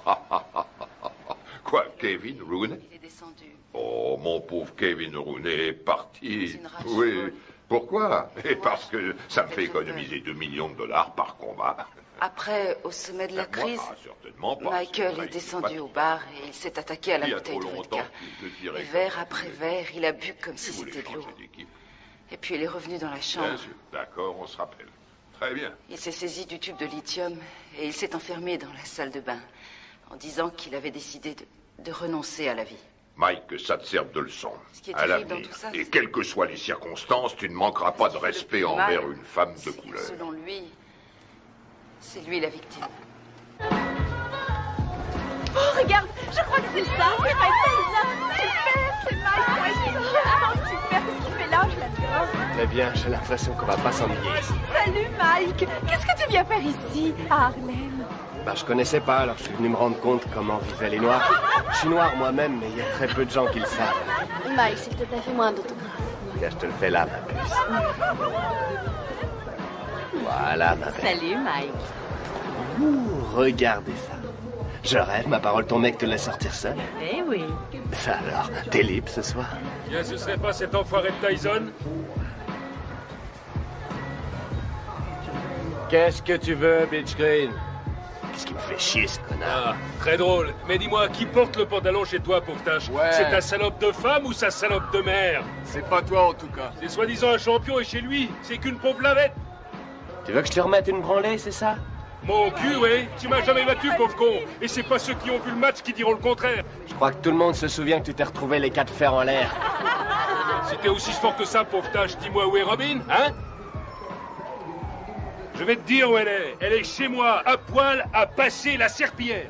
Quoi, Kevin Rooney? Il est descendu. Oh, mon pauvre Kevin Rooney est parti. Une rage Oui. folle. Pourquoi? Et parce que ça me fait économiser 2 millions de dollars par combat. Après, au sommet de la crise, Certainement pas. Michael C'est est vrai, descendu il au bar et il s'est attaqué à la Il y a bouteille trop de longtemps vodka. qu'il te dirait Et que- verre après verre, il a bu comme si Vous voulez c'était de l'eau. changer d'équipe? Et puis il est revenu dans la Bien chambre. sûr. D'accord, on se rappelle. Très bien. Il s'est saisi du tube de lithium et il s'est enfermé dans la salle de bain en disant qu'il avait décidé de renoncer à la vie. Mike, que ça te serve de leçon. Ce qui est À terrible l'avenir. dans tout ça, Et c'est- quelles que soient les circonstances, tu ne manqueras pas de respect mal, envers une femme de couleur. Selon lui, c'est lui la victime. Oh, regarde, je crois que c'est ça. C'est Mike Tyson. Super, c'est Mike Tyson. Ah, super, qu'est-ce qu'il fait là? Je l'adore. Très bien, j'ai l'impression qu'on va pas s'ennuyer ici. Salut Mike. Qu'est-ce que tu viens faire ici, à Harlem? Bah, je connaissais pas, alors je suis venu me rendre compte comment vivaient les Noirs. Je suis noir moi-même, mais il y a très peu de gens qui le savent. Mike, s'il te plaît, fais-moi un autographe. Tiens, je te le fais là, ma puce. Voilà, ma belle. Salut, Mike. Ouh, regardez ça. Je rêve, ma parole, ton mec te laisse sortir seul. Eh oui. Ça alors, t'es libre ce soir? Bien, ce serait pas cet enfoiré de Tyson? Qu'est-ce que tu veux, Bitch Green? Qu'est-ce qui me fait chier, ce connard? Ah, très drôle. Mais dis-moi, qui porte le pantalon chez toi, pauvre tâche? Ouais. C'est ta salope de femme ou sa salope de mère? C'est pas toi, en tout cas. C'est soi-disant un champion et chez lui, c'est qu'une pauvre lavette. Tu veux que je te remette une branlée, c'est ça? Mon cul, oui. Tu m'as jamais battu, pauvre con. Et c'est pas ceux qui ont vu le match qui diront le contraire. Je crois que tout le monde se souvient que tu t'es retrouvé les 4 fers en l'air. C'était aussi fort que ça, pauvre tâche. Dis-moi où est Robin, hein? Je vais te dire où elle est. Elle est chez moi, à poil, à passer la serpillière.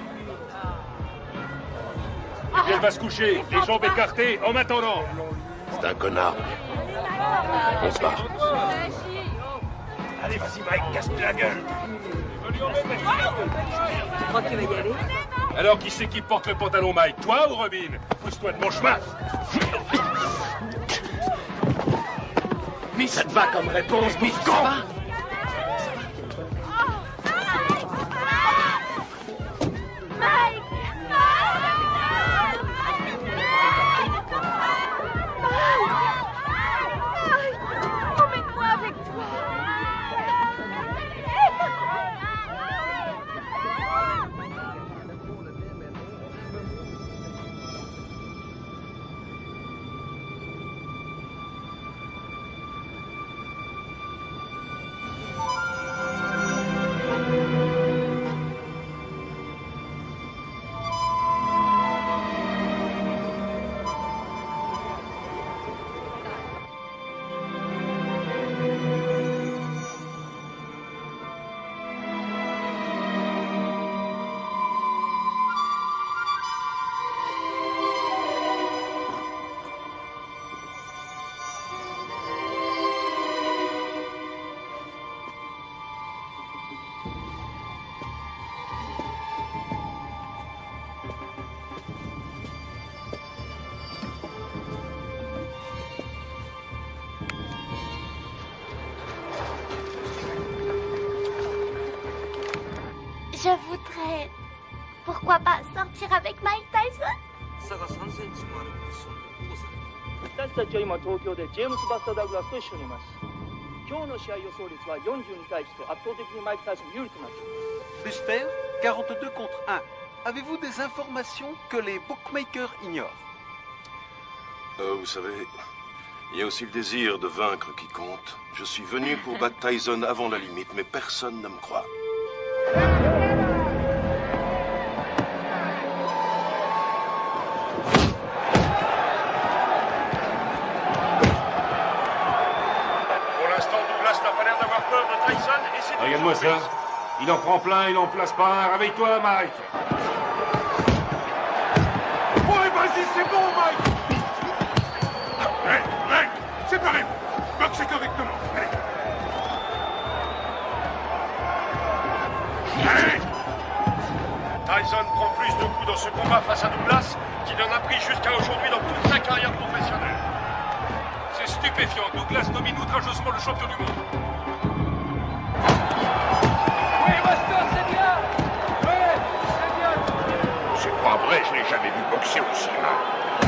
Et puis elle va se coucher, les jambes écartées, en m'attendant. C'est un connard. On se barre. Allez, vas-y, Mike, casse-lui la gueule. Tu crois que tu vas y aller? Alors qui c'est qui porte le pantalon, Mike? Toi ou Robin? Pousse-toi de mon chemin. Mais ça te va comme réponse, bouffon! Emmène-moi avec toi. Je voudrais... Pourquoi pas sortir avec Mike Tyson? 差が3センチもあるポジションで交差。私たちは今東京でジェームス・バスター・ダグラスと一緒にいます。今日の試合予想率は40に対して圧倒的にマイク・タイソン有利となっています。 Buster, 42 contre 1. Avez-vous des informations que les bookmakers ignorent? Vous savez, il y a aussi le désir de vaincre qui compte. Je suis venu pour battre Tyson avant la limite, mais personne ne me croit. Pour l'instant, Douglas n'a pas l'air d'avoir peur de Tyson et c'est... Regarde-moi ça. Il en prend plein, il en place pas un. Réveille-toi, Mike. Ouais, vas-y, c'est bon, Mike. Mike, séparez-vous. Boxez correctement. Allez. Allez. Tyson prend plus de coups dans ce combat face à Douglas qu'il en a pris jusqu'à aujourd'hui dans toute sa carrière professionnelle. C'est stupéfiant. Douglas domine outrageusement le champion du monde. Oui, Buster, c'est bien. Oui, c'est bien. C'est pas vrai, je l'ai jamais vu boxer aussi mal.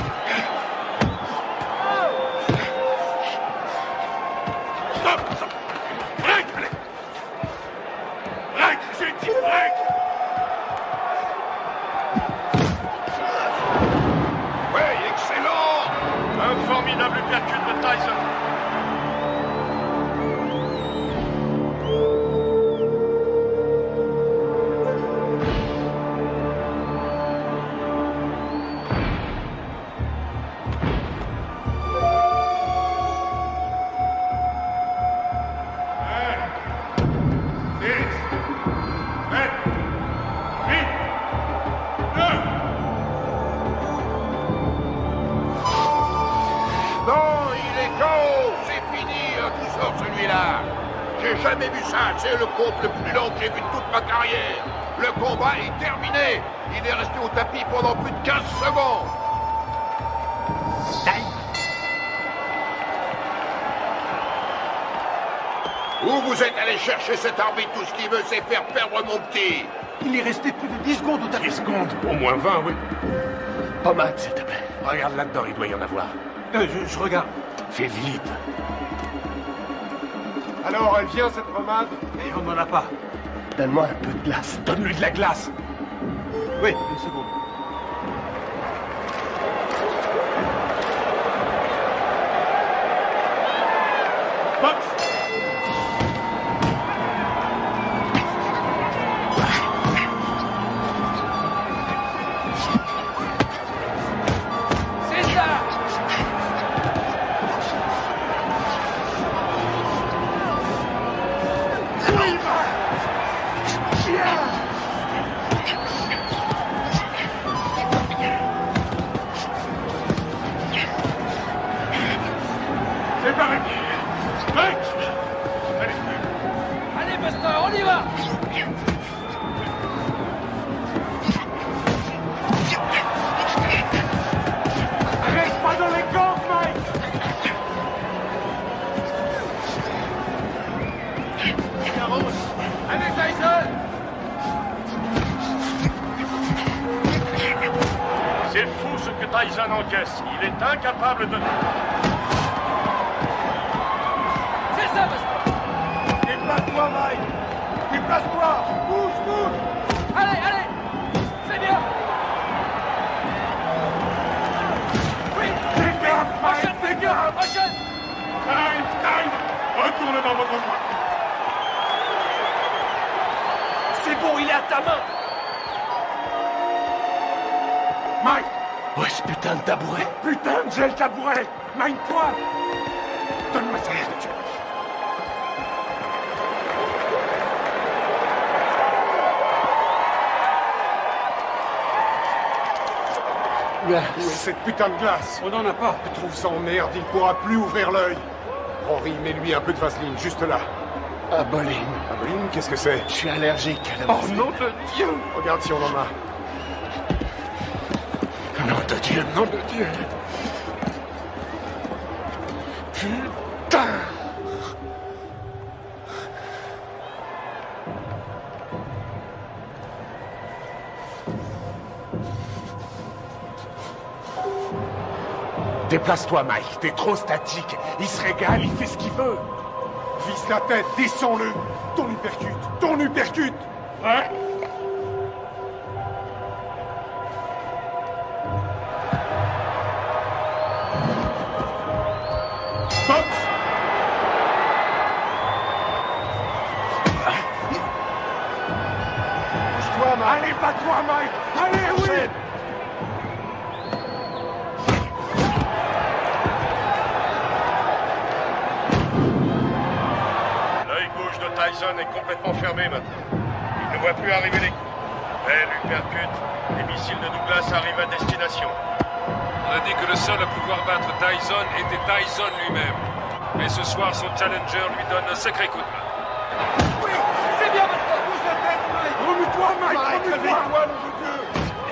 Stop, stop. Break, allez. Break, j'ai dit break. Ouais, excellent. Un formidable uppercut de Tyson. Non, il est KO. C'est fini, tout sort celui-là. J'ai jamais vu ça. C'est le combat le plus long que j'ai vu de toute ma carrière. Le combat est terminé. Il est resté au tapis pendant plus de 15 secondes. Où vous êtes allé chercher cet arbitre? Tout ce qu'il veut, c'est faire perdre mon petit. Il est resté plus de 10 secondes au tapis. 10 secondes? Au moins 20, oui. Pommade, s'il te plaît. Regarde là-dedans, il doit y en avoir. Je regarde. Fais vite. Alors, elle vient, cette pommade? Et on n'en a pas. Donne-moi un peu de glace. Donne-lui de la glace. Oui, une seconde. Box! C'est pareil. Mec! Allez, Buster, on y va! Reste pas dans les camps, Mike! Allez, Tyson! C'est fou ce que Tyson encaisse. Il est incapable de... C'est ça, Buster! Déplace-toi, Mike! Déplace-toi! Bouge, bouge! Allez, allez! C'est bien! Oui! Fais gaffe, Mike! Fais gaffe! Prochaine! Time! Retourne dans votre coin. C'est bon, il est à ta main! Mike! Ouais, ce putain de tabouret. Putain, j'ai le tabouret! Mine-toi! Donne-moi ça, Dieu! Cette putain de glace. On n'en a pas. Je trouve ça en merde, il pourra plus ouvrir l'œil. Henri, mets-lui un peu de vaseline, juste là. Aboline. Aboline, qu'est-ce que c'est? Je suis allergique à la Oh vaseline. nom de Dieu! Regarde si on en a. Nom de Dieu, nom de Dieu. Putain! Déplace-toi, Mike. T'es trop statique. Il se régale, il fait ce qu'il veut. Vise la tête, descends-le. Ton uppercut, ton uppercut. Ouais. Box. Bouge-toi, Mike. Allez, bats-toi, Mike. Allez, oui. L'œil gauche de Tyson est complètement fermé maintenant. Il ne voit plus arriver les coups. Elle lui percute. Les missiles de Douglas arrivent à destination. On a dit que le seul à pouvoir battre Tyson était Tyson lui-même. Mais ce soir, son challenger lui donne un sacré coup de main. Oui, c'est bien, maintenant. Bouge la tête, Mike. Remue-toi, Mike. Remue-toi, nom de Dieu.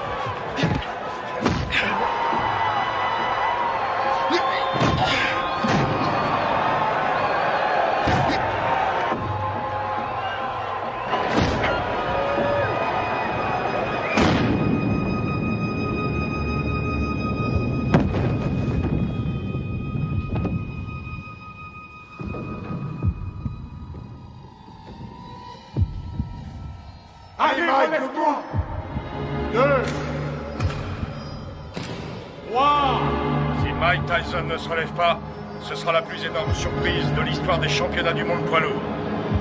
Allez, relève-toi. 2, 3. Si Mike Tyson ne se relève pas, ce sera la plus énorme surprise de l'histoire des championnats du monde poids lourd.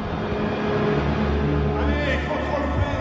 Allez, il faut te relever.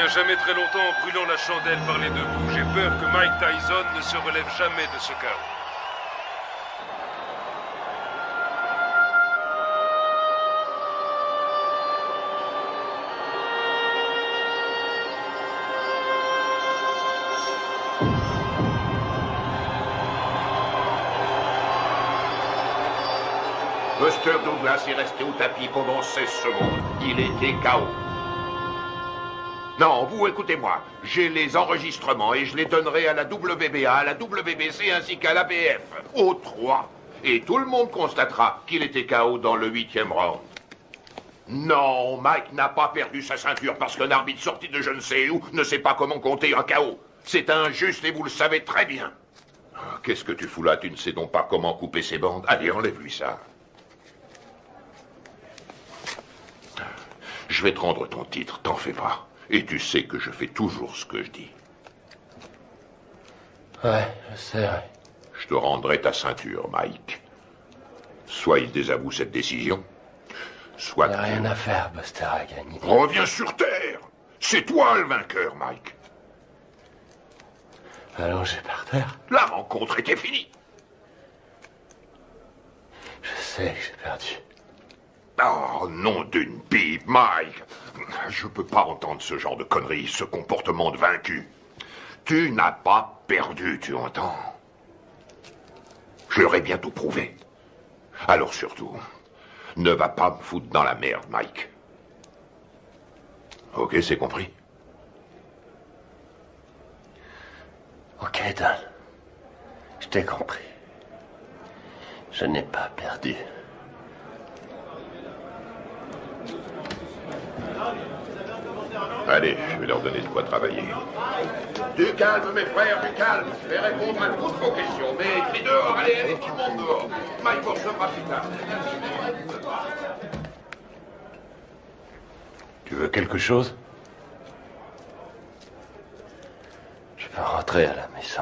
tient jamais très longtemps en brûlant la chandelle par les deux bouts. J'ai peur que Mike Tyson ne se relève jamais de ce chaos. Buster Douglas est resté au tapis pendant 16 secondes. Il était KO. Non, vous écoutez-moi. J'ai les enregistrements et je les donnerai à la WBA, à la WBC ainsi qu'à l'ABF. Aux 3. Et tout le monde constatera qu'il était KO dans le 8e round. Non, Mike n'a pas perdu sa ceinture parce qu'un arbitre sorti de je ne sais où ne sait pas comment compter un KO. C'est injuste et vous le savez très bien. Qu'est-ce que tu fous là? Tu ne sais donc pas comment couper ses bandes? Allez, enlève-lui ça. Je vais te rendre ton titre, t'en fais pas. Et tu sais que je fais toujours ce que je dis. Ouais, je sais, ouais. Je te rendrai ta ceinture, Mike. Soit il désavoue cette décision, soit... Il n'y a rien à faire, Buster a gagné. Reviens sur Terre. C'est toi le vainqueur, Mike. Allongé par terre. La rencontre était finie. Je sais que j'ai perdu. Oh, nom d'une pipe, Mike. Je peux pas entendre ce genre de conneries, ce comportement de vaincu. Tu n'as pas perdu, tu entends? Je leur ai bientôt prouvé. Alors surtout, ne va pas me foutre dans la merde, Mike. Ok, c'est compris? Ok, Don. Je t'ai compris. Je n'ai pas perdu. Allez, je vais leur donner de quoi travailler. Du calme, mes frères, du calme. Je vais répondre à toutes vos questions. Mais crie dehors, allez, tout le monde dehors. Mike vous recevra plus tard. Tu veux quelque chose? Je peux rentrer à la maison.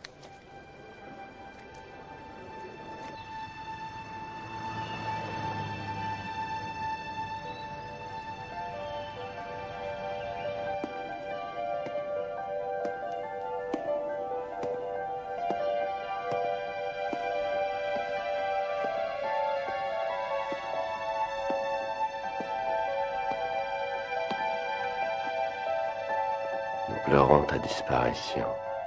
Nous pleurons ta disparition.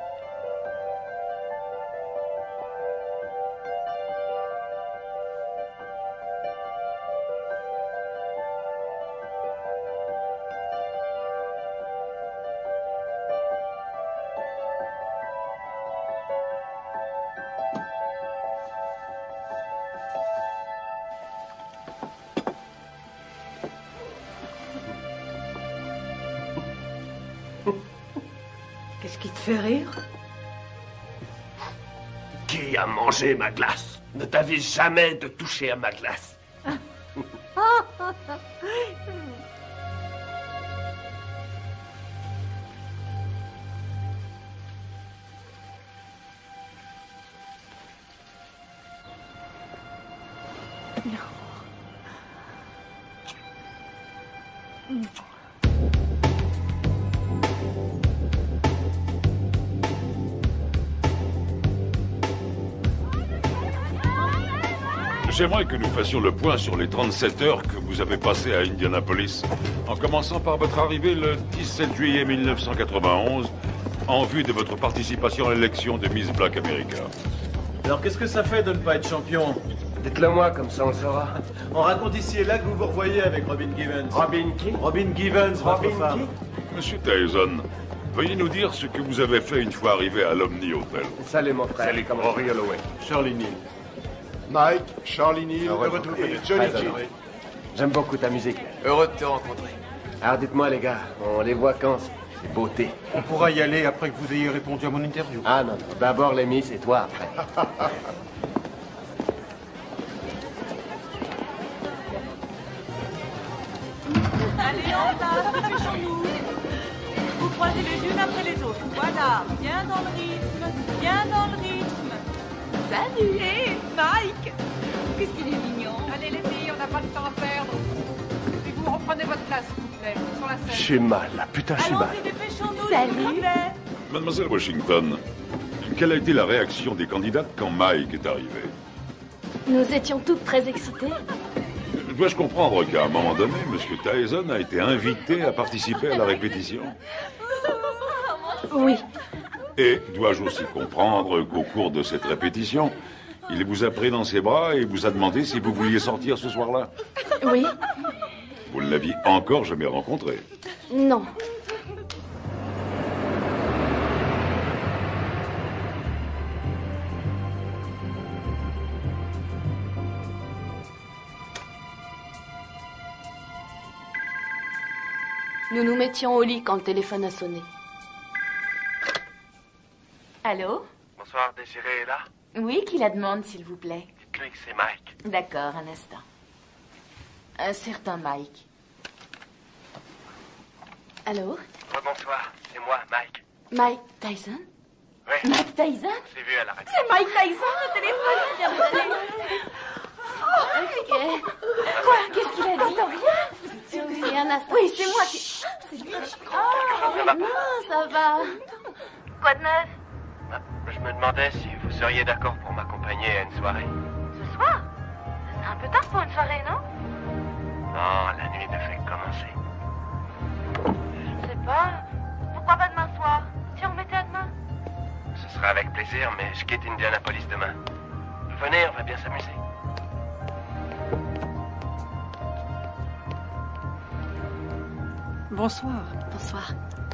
Qu'est-ce qui te fait rire? Qui a mangé ma glace? Ne t'avise jamais de toucher à ma glace. J'aimerais que nous fassions le point sur les 37 heures que vous avez passées à Indianapolis, en commençant par votre arrivée le 17 juillet 1991, en vue de votre participation à l'élection de Miss Black America. Alors qu'est-ce que ça fait de ne pas être champion? Dites-le moi, comme ça on le saura. On raconte ici et là que vous vous revoyez avec Robin Givens. Robin qui? Robin Givens, votre femme. Monsieur Tyson, veuillez nous dire ce que vous avez fait une fois arrivé à l'Omni Hotel. Salut mon frère. Salut, comment Rory Holloway. Shirley Neal. Mike, Charlie Neal, et Johnny Kidd. J'aime beaucoup ta musique. Heureux de te rencontrer. Alors dites-moi les gars, on les voit quand ces beautés? On pourra y aller après que vous ayez répondu à mon interview. Ah non, non. D'abord les Miss et toi après. Allez, en place, dépêchons-nous. Vous croisez les unes après les autres. Voilà, bien dans le rythme, bien dans le rythme. Salut, hé, Mike. Qu'est-ce qu'il est mignon. Allez les filles, on n'a pas le temps à perdre. Et vous reprenez votre place, s'il vous plaît. plaît. Sur la scène. J'ai mal, là. Putain, j'ai mal. Allons-y, dépêchons-nous, Salut. s'il vous plaît. Mademoiselle Washington, quelle a été la réaction des candidates quand Mike est arrivé? Nous étions toutes très excitées. Dois-je comprendre qu'à un moment donné, M. Tyson a été invité à participer à la répétition? Oui. Et dois-je aussi comprendre qu'au cours de cette répétition, il vous a pris dans ses bras et vous a demandé si vous vouliez sortir ce soir-là? Oui. Vous ne l'aviez encore jamais rencontré? Non. Nous nous mettions au lit quand le téléphone a sonné. Allô? Bonsoir, Désiré est là? Oui, qui la demande, s'il vous plaît? Dites-lui que c'est Mike. D'accord, un instant. Un certain Mike. Allô? Bonsoir, c'est moi, Mike. Mike Tyson? Oui. Mike Tyson? Je l'ai vu à la radio. C'est Mike Tyson, le téléphone vient de sonner. Ok. Quoi? Qu'est-ce qu'il a dit? Rien. Oui, un instant. Oui, c'est moi qui... C'est lui. Oh, non, ça va. Quoi de neuf? Je me demandais si vous seriez d'accord pour m'accompagner à une soirée. Ce soir? C'est un peu tard pour une soirée, non? Non, la nuit ne fait que commencer. Je sais pas. Pourquoi pas demain soir? Si on remettait à demain? Ce sera avec plaisir, mais je quitte Indianapolis demain. Venez, on va bien s'amuser. Bonsoir. Bonsoir.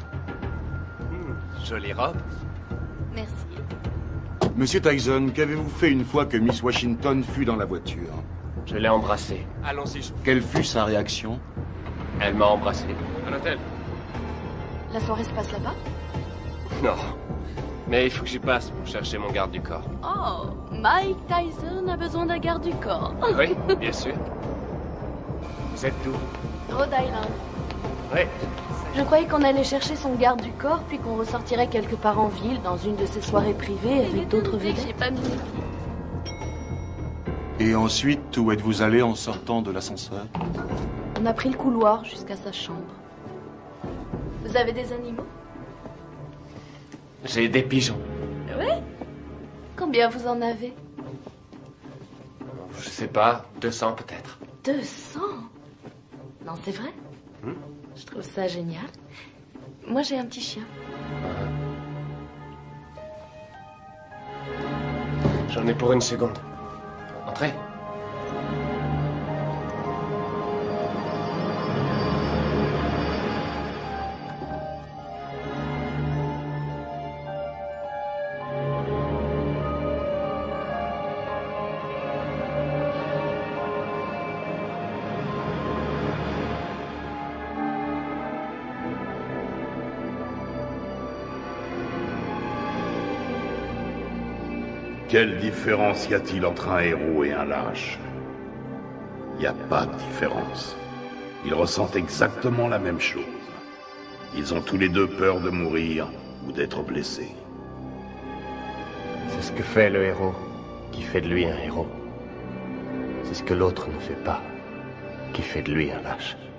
Jolie robe. Merci. Monsieur Tyson, qu'avez-vous fait une fois que Miss Washington fut dans la voiture? Je l'ai embrassée. Allons-y, je... Quelle fut sa réaction? Elle m'a embrassé. À l'hôtel? La soirée se passe là-bas? Non. Mais il faut que j'y passe pour chercher mon garde du corps. Oh, Mike Tyson a besoin d'un garde du corps. Oui, bien sûr. Vous êtes d'où? Rhode Island. Oui. Je croyais qu'on allait chercher son garde du corps, puis qu'on ressortirait quelque part en ville, dans une de ses soirées privées, avec d'autres vedettes. J'ai pas mis. Et ensuite, où êtes-vous allé en sortant de l'ascenseur? On a pris le couloir jusqu'à sa chambre. Vous avez des animaux? J'ai des pigeons. Oui? Combien vous en avez? Je sais pas, 200 peut-être. 200? Non, c'est vrai? Je trouve ça génial. Moi, j'ai un petit chien. J'en ai pour une seconde. Entrez. Quelle différence y a-t-il entre un héros et un lâche? Il n'y a pas de différence. Ils ressentent exactement la même chose. Ils ont tous les deux peur de mourir ou d'être blessés. C'est ce que fait le héros qui fait de lui un héros. C'est ce que l'autre ne fait pas qui fait de lui un lâche.